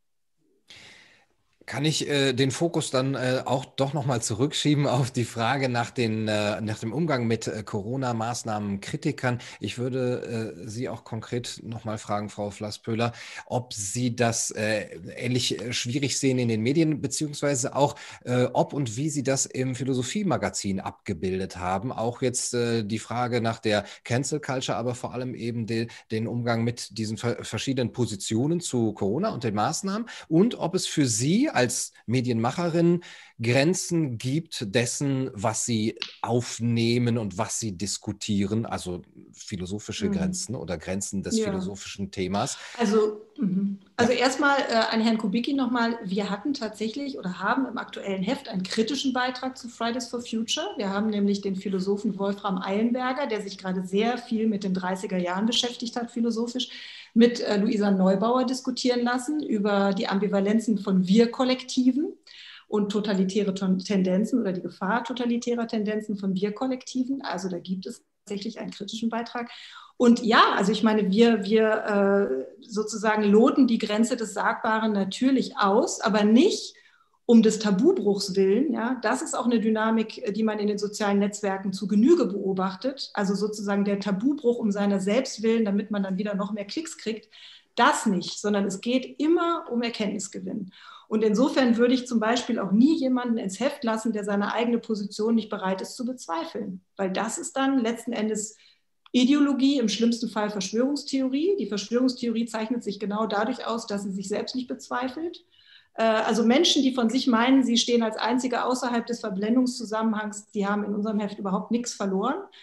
Kann ich den Fokus dann auch doch nochmal zurückschieben auf die Frage nach dem Umgang mit Corona-Maßnahmen, Kritikern? Ich würde Sie auch konkret nochmal fragen, Frau Flasspöhler, ob Sie das ähnlich schwierig sehen in den Medien, beziehungsweise auch, ob und wie Sie das im Philosophie-Magazin abgebildet haben. Auch jetzt die Frage nach der Cancel Culture, aber vor allem eben den Umgang mit diesen verschiedenen Positionen zu Corona und den Maßnahmen und ob es für Sie als Medienmacherin Grenzen gibt dessen, was sie aufnehmen und was sie diskutieren, also philosophische Grenzen oder Grenzen des philosophischen Themas. Also erstmal an Herrn Kubicki nochmal, wir hatten tatsächlich oder haben im aktuellen Heft einen kritischen Beitrag zu Fridays for Future. Wir haben nämlich den Philosophen Wolfram Eilenberger, der sich gerade sehr viel mit den 30er Jahren beschäftigt hat, philosophisch, mit Luisa Neubauer diskutieren lassen über die Ambivalenzen von Wir-Kollektiven und totalitäre Tendenzen oder die Gefahr totalitärer Tendenzen von Wir-Kollektiven. Also da gibt es tatsächlich einen kritischen Beitrag. Und ja, also ich meine, wir sozusagen loten die Grenze des Sagbaren natürlich aus, aber nicht um des Tabubruchs willen. Ja, das ist auch eine Dynamik, die man in den sozialen Netzwerken zu Genüge beobachtet. Also sozusagen der Tabubruch um seiner selbst willen, damit man dann wieder noch mehr Klicks kriegt. Das nicht, sondern es geht immer um Erkenntnisgewinn. Und insofern würde ich zum Beispiel auch nie jemanden ins Heft lassen, der seine eigene Position nicht bereit ist zu bezweifeln. Weil das ist dann letzten Endes Ideologie, im schlimmsten Fall Verschwörungstheorie. Die Verschwörungstheorie zeichnet sich genau dadurch aus, dass sie sich selbst nicht bezweifelt. Also Menschen, die von sich meinen, sie stehen als Einzige außerhalb des Verblendungszusammenhangs, die haben in unserem Heft überhaupt nichts verloren.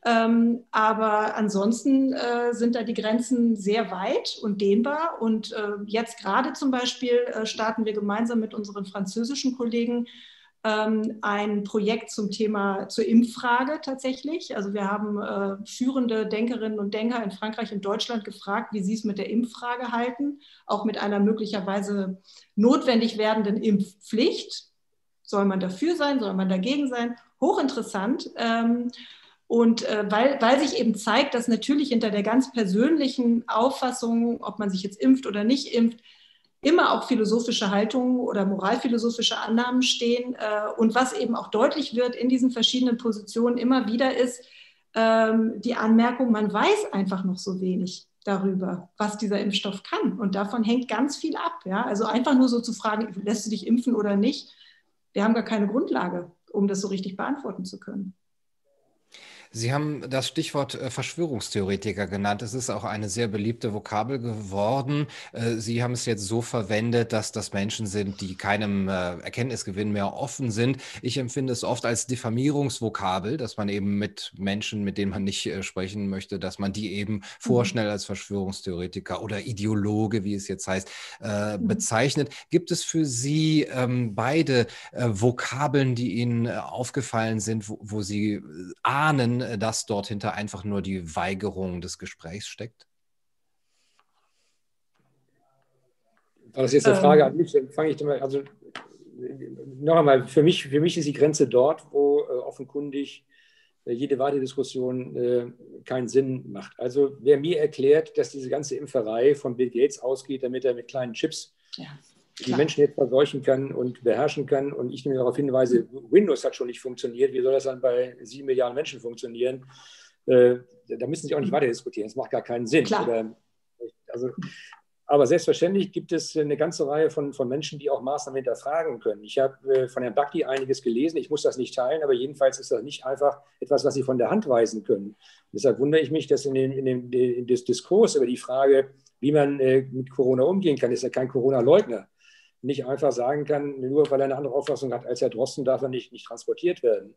Aber ansonsten sind da die Grenzen sehr weit und dehnbar. Und jetzt gerade zum Beispiel starten wir gemeinsam mit unseren französischen Kollegen ein Projekt zum Thema, zur Impffrage tatsächlich. Also wir haben führende Denkerinnen und Denker in Frankreich und Deutschland gefragt, wie sie es mit der Impffrage halten, auch mit einer möglicherweise notwendig werdenden Impfpflicht. Soll man dafür sein, soll man dagegen sein? Hochinteressant. Und weil sich eben zeigt, dass natürlich hinter der ganz persönlichen Auffassung, ob man sich jetzt impft oder nicht impft, immer auch philosophische Haltungen oder moralphilosophische Annahmen stehen. Und was eben auch deutlich wird in diesen verschiedenen Positionen immer wieder ist, die Anmerkung, man weiß einfach noch so wenig darüber, was dieser Impfstoff kann. Und davon hängt ganz viel ab. Ja? Also einfach nur so zu fragen, lässt du dich impfen oder nicht? Wir haben gar keine Grundlage, um das so richtig beantworten zu können. Sie haben das Stichwort Verschwörungstheoretiker genannt. Es ist auch eine sehr beliebte Vokabel geworden. Sie haben es jetzt so verwendet, dass das Menschen sind, die keinem Erkenntnisgewinn mehr offen sind. Ich empfinde es oft als Diffamierungsvokabel, dass man eben mit Menschen, mit denen man nicht sprechen möchte, dass man die eben vorschnell als Verschwörungstheoretiker oder Ideologe, wie es jetzt heißt, bezeichnet. Gibt es für Sie beide Vokabeln, die Ihnen aufgefallen sind, wo Sie ahnen, dass dort hinter einfach nur die Weigerung des Gesprächs steckt? War das jetzt eine Frage an mich? Dann fange ich mal, also noch einmal, für mich ist die Grenze dort, wo offenkundig jede weitere Diskussion keinen Sinn macht. Also wer mir erklärt, dass diese ganze Impferei von Bill Gates ausgeht, damit er mit kleinen Chips die Menschen jetzt verseuchen kann und beherrschen kann. Und ich nehme darauf hinweise, Windows hat schon nicht funktioniert. Wie soll das dann bei 7 Milliarden Menschen funktionieren? Da müssen Sie auch nicht weiter diskutieren. Das macht gar keinen Sinn. Aber selbstverständlich gibt es eine ganze Reihe von Menschen, die auch Maßnahmen hinterfragen können. Ich habe von Herrn Bhakdi einiges gelesen. Ich muss das nicht teilen, aber jedenfalls ist das nicht einfach etwas, was Sie von der Hand weisen können. Und deshalb wundere ich mich, dass in dem Diskurs über die Frage, wie man mit Corona umgehen kann, ist ja kein Corona-Leugner, nicht einfach sagen kann, nur weil er eine andere Auffassung hat als Herr Drosten, darf er nicht transportiert werden.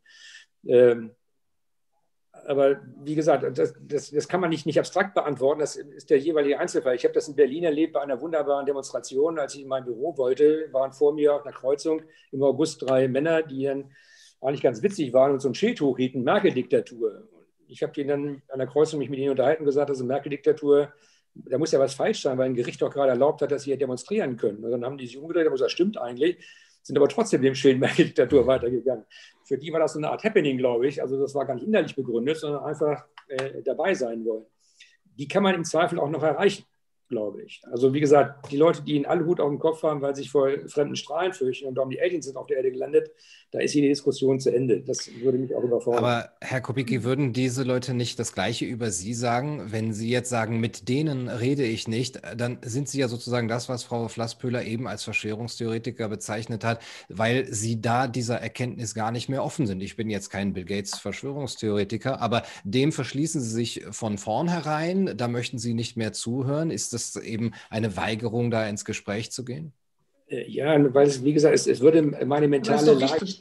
Aber wie gesagt, das kann man nicht abstrakt beantworten, das ist der jeweilige Einzelfall. Ich habe das in Berlin erlebt bei einer wunderbaren Demonstration, als ich in mein Büro wollte, waren vor mir auf einer Kreuzung im August 3 Männer, die dann eigentlich ganz witzig waren und so ein Schild hochhielten, Merkel-Diktatur. Ich habe dann an der Kreuzung mich mit ihnen unterhalten und gesagt, also Merkel-Diktatur, da muss ja was falsch sein, weil ein Gericht doch gerade erlaubt hat, dass sie hier demonstrieren können. Und dann haben die sich umgedreht, aber das stimmt eigentlich, sind aber trotzdem dem Schild Merkel-Diktatur weitergegangen. Für die war das so eine Art Happening, glaube ich. Also das war gar nicht innerlich begründet, sondern einfach dabei sein wollen. Die kann man im Zweifel auch noch erreichen, glaube ich. Also wie gesagt, die Leute, die einen Aluhut auf dem Kopf haben, weil sie sich vor fremden Strahlen fürchten und darum die Aliens sind auf der Erde gelandet, da ist hier die Diskussion zu Ende. Das würde mich auch überfordern. Aber Herr Kubicki, würden diese Leute nicht das Gleiche über Sie sagen? Wenn Sie jetzt sagen, mit denen rede ich nicht, dann sind Sie ja sozusagen das, was Frau Flasspöhler eben als Verschwörungstheoretiker bezeichnet hat, weil Sie da dieser Erkenntnis gar nicht mehr offen sind. Ich bin jetzt kein Bill Gates Verschwörungstheoretiker, aber dem verschließen Sie sich von vornherein, da möchten Sie nicht mehr zuhören. Ist das eben eine Weigerung, da ins Gespräch zu gehen? Ja, weil es, wie gesagt, es würde meine mentale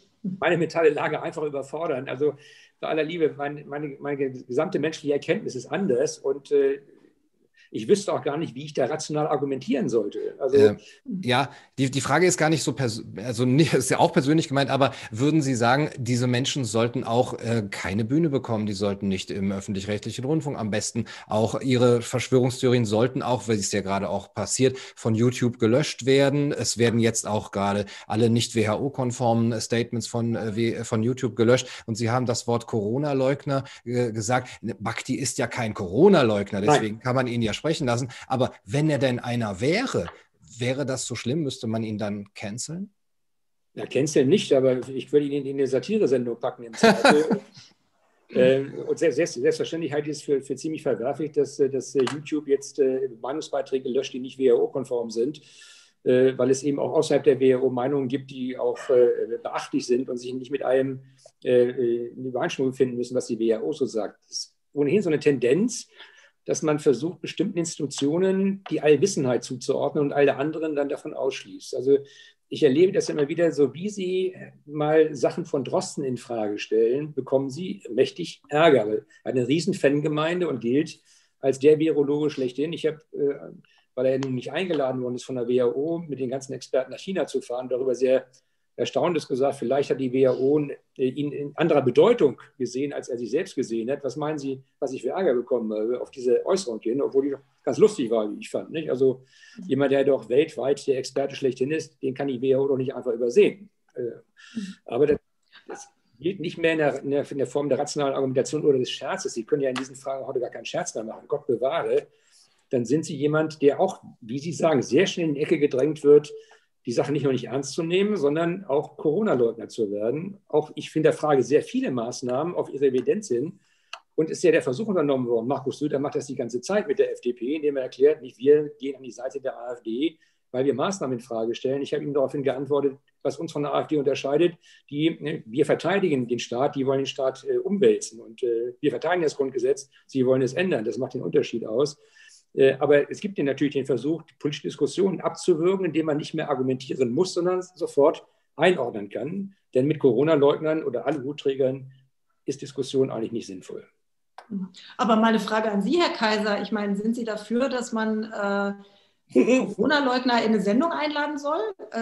Lage einfach überfordern. Also bei aller Liebe, meine gesamte menschliche Erkenntnis ist anders und ich wüsste auch gar nicht, wie ich da rational argumentieren sollte. Also, ja, die Frage ist gar nicht so, also nicht, ist ja auch persönlich gemeint, aber würden Sie sagen, diese Menschen sollten auch keine Bühne bekommen, die sollten nicht im öffentlich-rechtlichen Rundfunk, am besten auch ihre Verschwörungstheorien sollten auch, weil es ja gerade auch passiert, von YouTube gelöscht werden. Es werden jetzt auch gerade alle nicht WHO-konformen Statements von YouTube gelöscht und Sie haben das Wort Corona-Leugner gesagt. Bhakdi ist ja kein Corona-Leugner, deswegen kann man ihn ja sprechen lassen. Aber wenn er denn einer wäre das so schlimm? Müsste man ihn dann canceln? Ja, canceln nicht, aber ich würde ihn in eine Satire-Sendung packen im Zweifel. Und selbstverständlich halte ich es für ziemlich verwerflich, dass YouTube jetzt Meinungsbeiträge löscht, die nicht WHO-konform sind, weil es eben auch außerhalb der WHO Meinungen gibt, die auch beachtlich sind und sich nicht mit allem in Übereinstimmung befinden müssen, was die WHO so sagt. Das ist ohnehin so eine Tendenz, dass man versucht, bestimmten Institutionen die Allwissenheit zuzuordnen und alle anderen dann davon ausschließt. Also ich erlebe das immer wieder, so wie Sie mal Sachen von Drosten in Frage stellen, bekommen Sie mächtig Ärger. Er hat eine riesen Fangemeinde und gilt als der Virologe schlechthin. Ich habe, weil er ja nun nicht eingeladen worden ist von der WHO, mit den ganzen Experten nach China zu fahren, darüber sehr Erstaunliches gesagt, vielleicht hat die WHO ihn in anderer Bedeutung gesehen, als er sich selbst gesehen hat. Was meinen Sie, was ich für Ärger bekommen habe auf diese Äußerung hin, obwohl die ganz lustig war, wie ich fand. Nicht? Also jemand, der doch weltweit der Experte schlechthin ist, den kann die WHO doch nicht einfach übersehen. Aber das gilt nicht mehr in der Form der rationalen Argumentation oder des Scherzes. Sie können ja in diesen Fragen heute gar keinen Scherz mehr machen. Gott bewahre. Dann sind Sie jemand, der auch, wie Sie sagen, sehr schnell in die Ecke gedrängt wird, die Sache nicht nur nicht ernst zu nehmen, sondern auch Corona-Leugner zu werden. Auch ich finde der Frage sehr viele Maßnahmen auf ihre Evidenz hin. Und ist ja der Versuch unternommen worden. Markus Söder macht das die ganze Zeit mit der FDP, indem er erklärt, nicht wir gehen an die Seite der AfD, weil wir Maßnahmen in Frage stellen. Ich habe ihm daraufhin geantwortet, was uns von der AfD unterscheidet. Wir verteidigen den Staat, die wollen den Staat umwälzen. Und wir verteidigen das Grundgesetz, sie wollen es ändern. Das macht den Unterschied aus. Aber es gibt natürlich den Versuch, politische Diskussionen abzuwürgen, indem man nicht mehr argumentieren muss, sondern sofort einordnen kann. Denn mit Corona-Leugnern oder Aluhutträgern ist Diskussion eigentlich nicht sinnvoll. Aber mal eine Frage an Sie, Herr Kaiser. Ich meine, sind Sie dafür, dass man Corona-Leugner in eine Sendung einladen soll?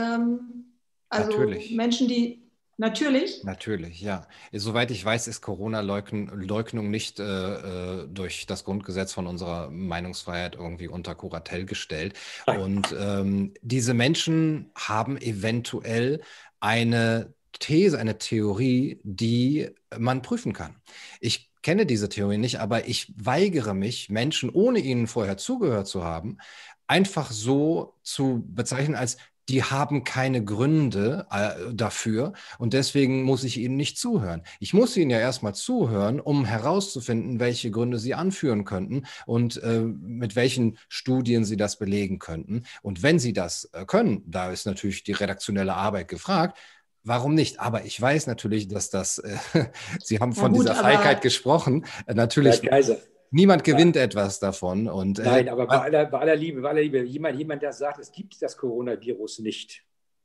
Also Natürlich. Menschen, die... Natürlich? Natürlich, ja. Soweit ich weiß, ist Corona-Leugnung nicht durch das Grundgesetz von unserer Meinungsfreiheit irgendwie unter Kuratel gestellt. Und diese Menschen haben eventuell eine These, eine Theorie, die man prüfen kann. Ich kenne diese Theorie nicht, aber ich weigere mich, Menschen, ohne ihnen vorher zugehört zu haben, einfach so zu bezeichnen als die haben keine Gründe dafür und deswegen muss ich ihnen nicht zuhören. Ich muss ihnen ja erstmal zuhören, um herauszufinden, welche Gründe sie anführen könnten und mit welchen Studien sie das belegen könnten. Und wenn sie das können, da ist natürlich die redaktionelle Arbeit gefragt. Warum nicht? Aber ich weiß natürlich, dass das, Sie haben von dieser Feigheit gesprochen, natürlich. Herr Kaiser. Niemand gewinnt etwas davon. Und, nein, aber bei aller Liebe, jemand, der sagt, es gibt das Coronavirus nicht.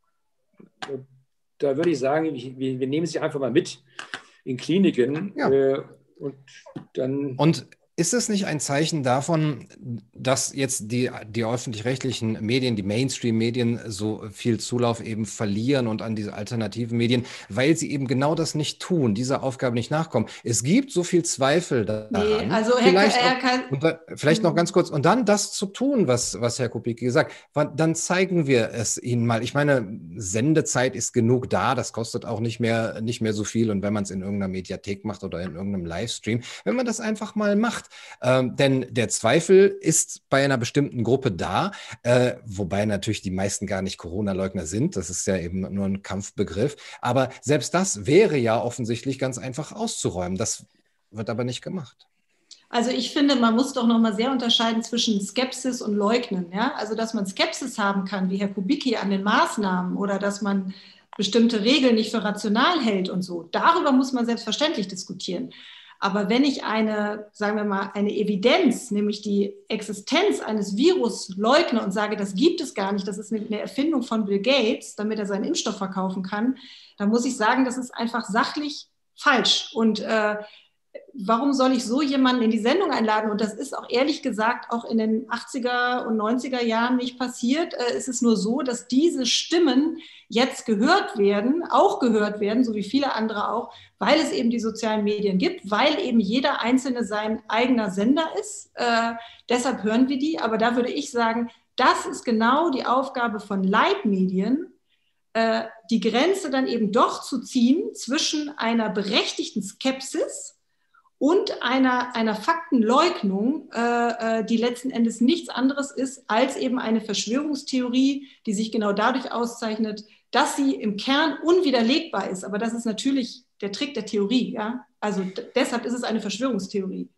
Da würde ich sagen, wir nehmen sie einfach mal mit in Kliniken. Ja. Und dann... Und ist es nicht ein Zeichen davon, dass jetzt die öffentlich-rechtlichen Medien, die Mainstream-Medien so viel Zulauf eben verlieren und an diese alternativen Medien, weil sie eben genau das nicht tun, dieser Aufgabe nicht nachkommen? Es gibt so viel Zweifel daran. Nee, also vielleicht noch ganz kurz, und dann das zu tun, was Herr Kubicki gesagt hat, dann zeigen wir es Ihnen mal. Ich meine, Sendezeit ist genug da, das kostet auch nicht mehr so viel, und wenn man es in irgendeiner Mediathek macht oder in irgendeinem Livestream, wenn man das einfach mal macht, denn der Zweifel ist bei einer bestimmten Gruppe da, wobei natürlich die meisten gar nicht Corona-Leugner sind. Das ist ja eben nur ein Kampfbegriff. Aber selbst das wäre ja offensichtlich ganz einfach auszuräumen. Das wird aber nicht gemacht. Also ich finde, man muss doch nochmal sehr unterscheiden zwischen Skepsis und Leugnen. Ja? Also dass man Skepsis haben kann, wie Herr Kubicki an den Maßnahmen, oder dass man bestimmte Regeln nicht für rational hält und so. Darüber muss man selbstverständlich diskutieren. Aber wenn ich sagen wir mal, eine Evidenz, nämlich die Existenz eines Virus leugne und sage, das gibt es gar nicht, das ist eine Erfindung von Bill Gates, damit er seinen Impfstoff verkaufen kann, dann muss ich sagen, das ist einfach sachlich falsch. Und warum soll ich so jemanden in die Sendung einladen? Und das ist auch ehrlich gesagt auch in den 80er und 90er Jahren nicht passiert. Es ist nur so, dass diese Stimmen jetzt gehört werden, so wie viele andere auch, weil es eben die sozialen Medien gibt, weil eben jeder Einzelne sein eigener Sender ist. Deshalb hören wir die. Aber da würde ich sagen, das ist genau die Aufgabe von Leitmedien, die Grenze dann eben doch zu ziehen zwischen einer berechtigten Skepsis und einer Faktenleugnung, die letzten Endes nichts anderes ist als eben eine Verschwörungstheorie, die sich genau dadurch auszeichnet, dass sie im Kern unwiderlegbar ist. Aber das ist natürlich der Trick der Theorie. Ja? Also deshalb ist es eine Verschwörungstheorie.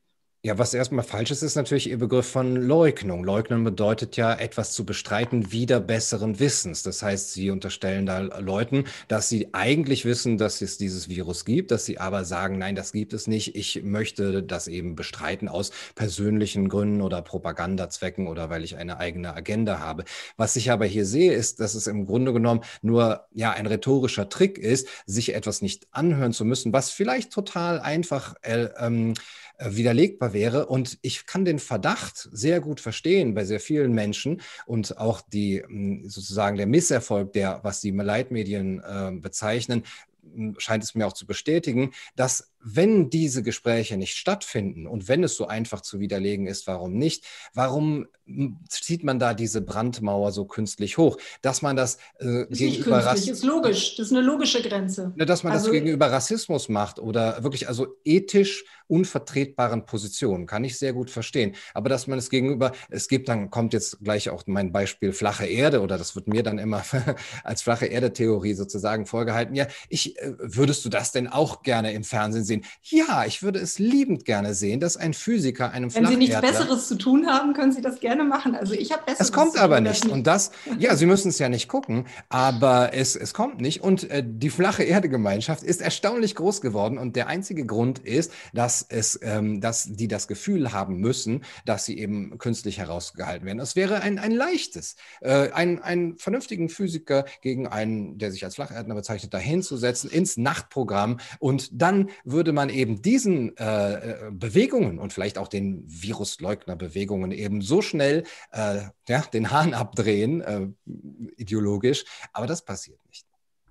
Ja, was erstmal falsch ist, ist natürlich Ihr Begriff von Leugnung. Leugnen bedeutet ja, etwas zu bestreiten, wider besseren Wissens. Das heißt, Sie unterstellen da Leuten, dass sie eigentlich wissen, dass es dieses Virus gibt, dass sie aber sagen, nein, das gibt es nicht. Ich möchte das eben bestreiten aus persönlichen Gründen oder Propagandazwecken oder weil ich eine eigene Agenda habe. Was ich aber hier sehe, ist, dass es im Grunde genommen nur ja ein rhetorischer Trick ist, sich etwas nicht anhören zu müssen, was vielleicht total einfach widerlegbar wäre. Und ich kann den Verdacht sehr gut verstehen bei sehr vielen Menschen und auch die sozusagen der Misserfolg, der, was die Leitmedien bezeichnen, scheint es mir auch zu bestätigen, dass wenn diese Gespräche nicht stattfinden und wenn es so einfach zu widerlegen ist, warum nicht, warum zieht man da diese Brandmauer so künstlich hoch, dass man das ist nicht künstlich, ist logisch, das ist eine logische Grenze. Dass man das gegenüber Rassismus macht oder wirklich also ethisch unvertretbaren Positionen, kann ich sehr gut verstehen. Aber dass man es gegenüber, es gibt, dann kommt jetzt gleich auch mein Beispiel flache Erde oder das wird mir dann immer als flache Erde-Theorie sozusagen vorgehalten. Ja, würdest du das denn auch gerne im Fernsehen sehen? Ja, ich würde es liebend gerne sehen, dass ein Physiker einem Wenn Sie nichts Flacherdler... Besseres zu tun haben, können Sie das gerne machen. Also ich habe Besseres Es kommt zu tun, aber nicht. Und das, ja, Sie müssen es ja nicht gucken, aber es kommt nicht. Und die flache Erde-Gemeinschaft ist erstaunlich groß geworden. Und der einzige Grund ist, dass die das Gefühl haben müssen, dass sie eben künstlich herausgehalten werden. Es wäre ein leichtes, einen vernünftigen Physiker gegen einen, der sich als Flacherdler bezeichnet, dahinzusetzen ins Nachtprogramm. Und dann würde man eben diesen Bewegungen und vielleicht auch den Virusleugner-Bewegungen eben so schnell den Hahn abdrehen, ideologisch. Aber das passiert nicht.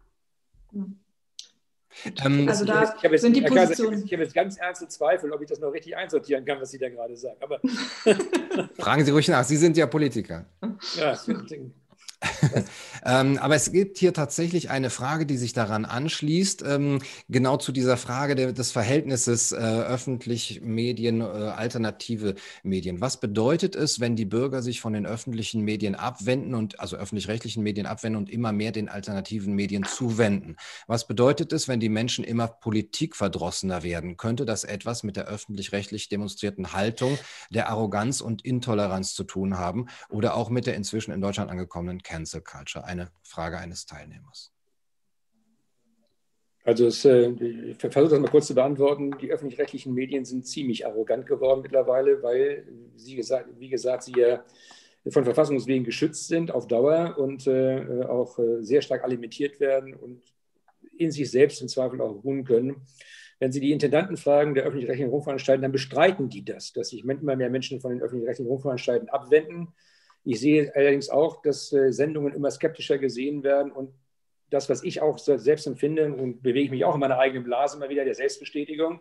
Also da sind die Positionen. Ich habe jetzt ganz ernste Zweifel, ob ich das noch richtig einsortieren kann, was Sie da gerade sagen. Aber fragen Sie ruhig nach, Sie sind ja Politiker. Ja, aber es gibt hier tatsächlich eine Frage, die sich daran anschließt, genau zu dieser Frage des Verhältnisses öffentlich Medien, alternative Medien. Was bedeutet es, wenn die Bürger sich von den öffentlichen Medien abwenden und also öffentlich-rechtlichen Medien abwenden und immer mehr den alternativen Medien zuwenden? Was bedeutet es, wenn die Menschen immer politikverdrossener werden? Könnte das etwas mit der öffentlich-rechtlich demonstrierten Haltung der Arroganz und Intoleranz zu tun haben oder auch mit der inzwischen in Deutschland angekommenen Cancel Culture? Eine Frage eines Teilnehmers. Also ich versuche das mal kurz zu beantworten. Die öffentlich-rechtlichen Medien sind ziemlich arrogant geworden mittlerweile, weil, wie gesagt, sie ja von Verfassungswegen geschützt sind auf Dauer und auch sehr stark alimentiert werden und in sich selbst im Zweifel auch ruhen können. Wenn Sie die Intendanten fragen der öffentlich-rechtlichen Rundfunkanstalten, dann bestreiten die das, dass sich immer mehr Menschen von den öffentlich-rechtlichen Rundfunkanstalten abwenden. Ich sehe allerdings auch, dass Sendungen immer skeptischer gesehen werden und das, was ich auch selbst empfinde und bewege ich mich auch in meiner eigenen Blase immer wieder der Selbstbestätigung,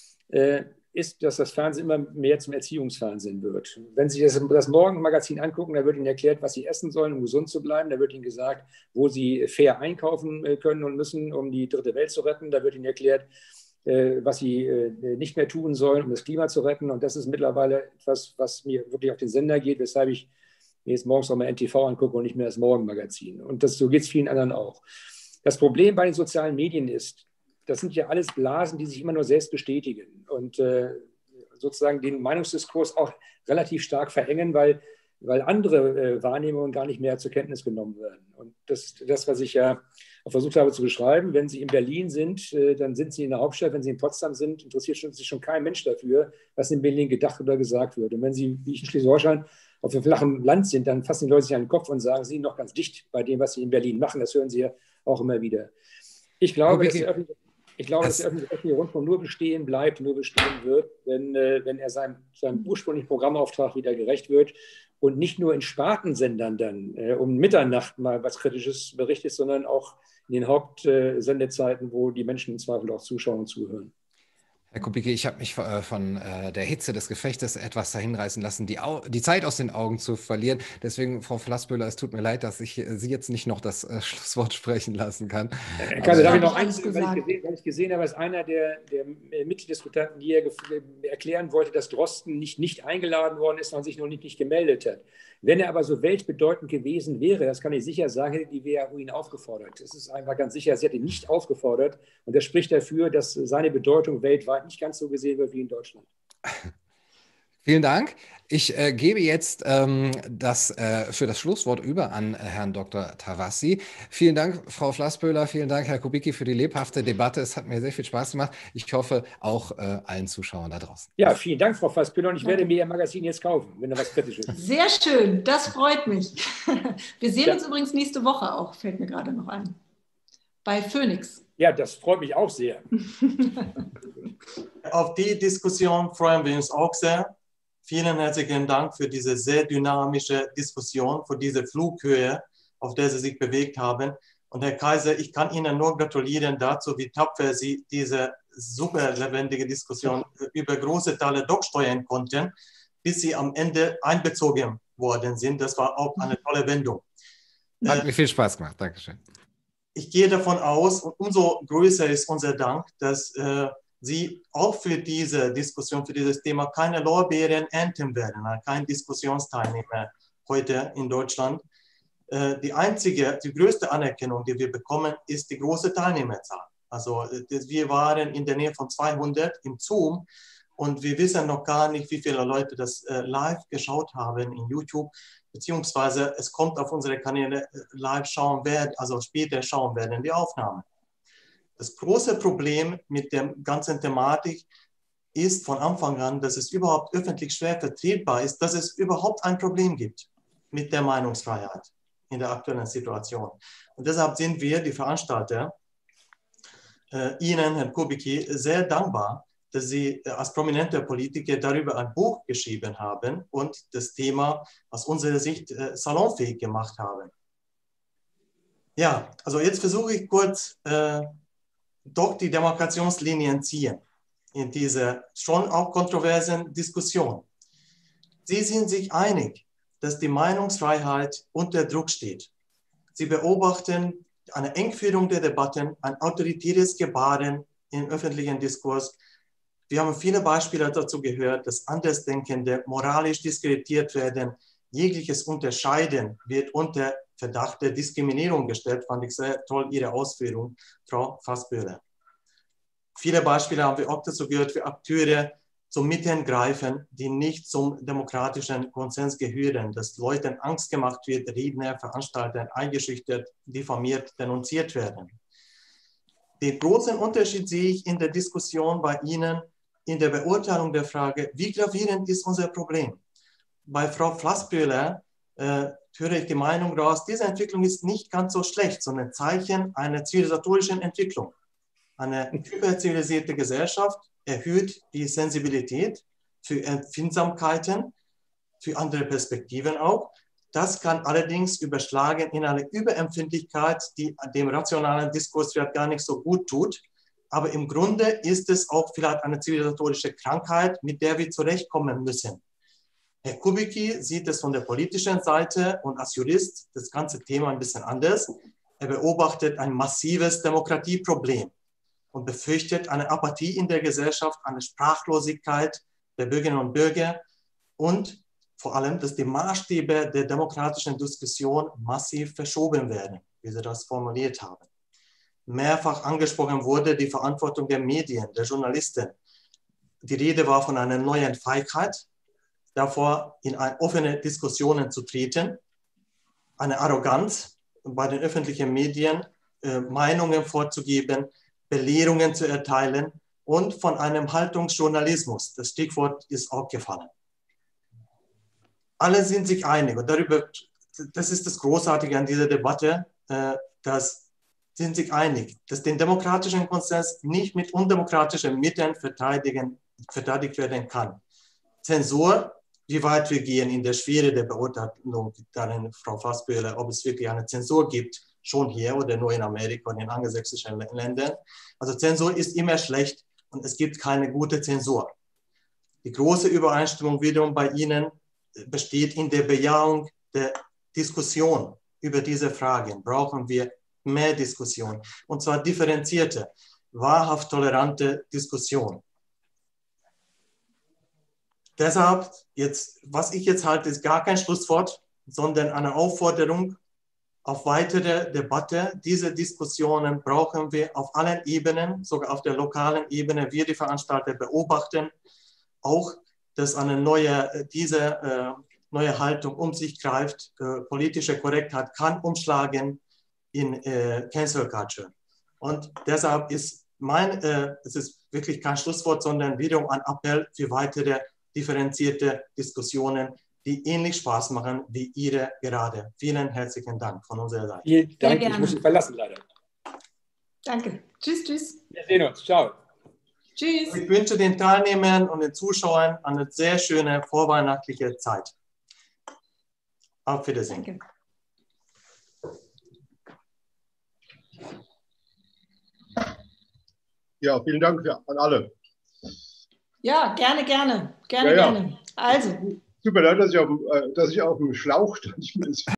ist, dass das Fernsehen immer mehr zum Erziehungsfernsehen wird. Wenn Sie das Morgenmagazin angucken, da wird Ihnen erklärt, was Sie essen sollen, um gesund zu bleiben. Da wird Ihnen gesagt, wo Sie fair einkaufen können und müssen, um die dritte Welt zu retten. Da wird Ihnen erklärt, was sie nicht mehr tun sollen, um das Klima zu retten. Und das ist mittlerweile etwas, was mir wirklich auf den Sender geht, weshalb ich mir jetzt morgens auch mal NTV angucke und nicht mehr das Morgenmagazin. Und so geht es vielen anderen auch. Das Problem bei den sozialen Medien ist, das sind ja alles Blasen, die sich immer nur selbst bestätigen und sozusagen den Meinungsdiskurs auch relativ stark verengen, weil andere Wahrnehmungen gar nicht mehr zur Kenntnis genommen werden. Und das, was ich ja versucht habe zu beschreiben, wenn Sie in Berlin sind, dann sind Sie in der Hauptstadt. Wenn Sie in Potsdam sind, interessiert sich schon kein Mensch dafür, was in Berlin gedacht oder gesagt wird. Und wenn Sie, wie ich in Schleswig-Holstein, auf dem flachen Land sind, dann fassen die Leute sich an den Kopf und sagen, Sie sind noch ganz dicht bei dem, was Sie in Berlin machen. Das hören Sie ja auch immer wieder. Ich glaube, dass der öffentliche Rundfunk nur bestehen bleibt, nur bestehen wird, wenn er seinem ursprünglichen Programmauftrag wieder gerecht wird und nicht nur in Spartensendern dann um Mitternacht mal was Kritisches berichtet, sondern auch in den Hauptsendezeiten, wo die Menschen im Zweifel auch zuschauen und zuhören. Herr Kubicki, ich habe mich von der Hitze des Gefechtes etwas dahin reißen lassen, die Zeit aus den Augen zu verlieren. Deswegen, Frau Flassböhler, es tut mir leid, dass ich Sie jetzt nicht noch das Schlusswort sprechen lassen kann. Darf ich noch eins, weil ich gesehen habe, dass einer der Mitdiskutanten hier erklären wollte, dass Drosten nicht eingeladen worden ist und sich noch nicht gemeldet hat. Wenn er aber so weltbedeutend gewesen wäre, das kann ich sicher sagen, hätte die WHU ihn aufgefordert. Das ist einfach ganz sicher, sie hat ihn nicht aufgefordert. Und das spricht dafür, dass seine Bedeutung weltweit nicht ganz so gesehen wird wie in Deutschland. Vielen Dank. Ich gebe jetzt für das Schlusswort über an Herrn Dr. Tavassi. Vielen Dank, Frau Flassböhler, vielen Dank, Herr Kubicki, für die lebhafte Debatte. Es hat mir sehr viel Spaß gemacht. Ich hoffe, auch allen Zuschauern da draußen. Ja, vielen Dank, Frau Flassböhler. Und ich werde mir Ihr Magazin jetzt kaufen, wenn da was Kritisches ist. Sehr schön, das freut mich. Wir sehen uns übrigens nächste Woche auch, fällt mir gerade noch ein. Bei Phoenix. Ja, das freut mich auch sehr. Auf die Diskussion freuen wir uns auch sehr. Vielen herzlichen Dank für diese sehr dynamische Diskussion, für diese Flughöhe, auf der Sie sich bewegt haben. Und Herr Kaiser, ich kann Ihnen nur gratulieren dazu, wie tapfer Sie diese super lebendige Diskussion über große Teile doch steuern konnten, bis Sie am Ende einbezogen worden sind. Das war auch eine tolle Wendung. Hat mir viel Spaß gemacht. Dankeschön. Ich gehe davon aus, und umso größer ist unser Dank, dass Sie auch für diese Diskussion, für dieses Thema keine Lorbeeren ernten werden, kein Diskussionsteilnehmer heute in Deutschland. Die größte Anerkennung, die wir bekommen, ist die große Teilnehmerzahl. Also wir waren in der Nähe von 200 im Zoom und wir wissen noch gar nicht, wie viele Leute das live geschaut haben in YouTube, beziehungsweise es kommt auf unsere Kanäle live schauen werden, also später schauen werden die Aufnahmen. Das große Problem mit der ganzen Thematik ist von Anfang an, dass es überhaupt öffentlich schwer vertretbar ist, dass es überhaupt ein Problem gibt mit der Meinungsfreiheit in der aktuellen Situation. Und deshalb sind wir, die Veranstalter, Ihnen, Herr Kubicki, sehr dankbar, dass Sie als prominenter Politiker darüber ein Buch geschrieben haben und das Thema aus unserer Sicht salonfähig gemacht haben. Ja, also jetzt versuche ich kurz doch die Demarkationslinien ziehen in dieser schon auch kontroversen Diskussion. Sie sind sich einig, dass die Meinungsfreiheit unter Druck steht. Sie beobachten eine Engführung der Debatten, ein autoritäres Gebaren im öffentlichen Diskurs. Wir haben viele Beispiele dazu gehört, dass Andersdenkende moralisch diskreditiert werden. Jegliches Unterscheiden wird unter Verdacht der Diskriminierung gestellt. Fand ich sehr toll, Ihre Ausführung, Frau Flassböhler. Viele Beispiele haben wir auch dazu gehört, für Akteure zum Mitteln greifen, die nicht zum demokratischen Konsens gehören, dass Leuten Angst gemacht wird, Redner, Veranstalter eingeschüchtert, diffamiert, denunziert werden. Den großen Unterschied sehe ich in der Diskussion bei Ihnen in der Beurteilung der Frage, wie gravierend ist unser Problem? Bei Frau Flassböhler höre ich die Meinung raus, diese Entwicklung ist nicht ganz so schlecht, sondern ein Zeichen einer zivilisatorischen Entwicklung. Eine überzivilisierte Gesellschaft erhöht die Sensibilität für Empfindsamkeiten, für andere Perspektiven auch. Das kann allerdings überschlagen in eine Überempfindlichkeit, die dem rationalen Diskurs vielleicht gar nicht so gut tut. Aber im Grunde ist es auch vielleicht eine zivilisatorische Krankheit, mit der wir zurechtkommen müssen. Herr Kubicki sieht es von der politischen Seite und als Jurist das ganze Thema ein bisschen anders. Er beobachtet ein massives Demokratieproblem und befürchtet eine Apathie in der Gesellschaft, eine Sprachlosigkeit der Bürgerinnen und Bürger und vor allem, dass die Maßstäbe der demokratischen Diskussion massiv verschoben werden, wie Sie das formuliert haben. Mehrfach angesprochen wurde die Verantwortung der Medien, der Journalisten. Die Rede war von einer neuen Feigheit, davor in offene Diskussionen zu treten, eine Arroganz bei den öffentlichen Medien, Meinungen vorzugeben, Belehrungen zu erteilen und von einem Haltungsjournalismus. Das Stichwort ist auch gefallen. Alle sind sich einig und darüber, das ist das Großartige an dieser Debatte, dass sind sich einig, dass den demokratischen Konsens nicht mit undemokratischen Mitteln verteidigt werden kann. Zensur, wie weit wir gehen in der Schwere der Beurteilung, darin, Frau Flassböhler, ob es wirklich eine Zensur gibt, schon hier oder nur in Amerika und in angelsächsischen Ländern. Also Zensur ist immer schlecht und es gibt keine gute Zensur. Die große Übereinstimmung wiederum bei Ihnen besteht in der Bejahung der Diskussion über diese Fragen. Brauchen wir mehr Diskussion und zwar differenzierte, wahrhaft tolerante Diskussion. Deshalb, was ich jetzt halte, ist gar kein Schlusswort, sondern eine Aufforderung auf weitere Debatte. Diese Diskussionen brauchen wir auf allen Ebenen, sogar auf der lokalen Ebene. Wir, die Veranstalter, beobachten auch dass diese neue Haltung um sich greift. Politische Korrektheit kann umschlagen in Cancel Culture. Und deshalb ist es ist wirklich kein Schlusswort, sondern wiederum ein Appell für weitere differenzierte Diskussionen, die ähnlich Spaß machen wie Ihre gerade. Vielen herzlichen Dank von unserer Seite. Vielen Dank. Ich muss Sie verlassen, leider. Danke. Tschüss, tschüss. Wir sehen uns. Ciao. Tschüss. Ich wünsche den Teilnehmern und den Zuschauern eine sehr schöne vorweihnachtliche Zeit. Auf Wiedersehen. Danke. Ja, vielen Dank an alle. Ja, gerne, gerne. Gerne, Ja, ja. gerne. Also. Tut mir leid, dass ich auf dem Schlauch stand.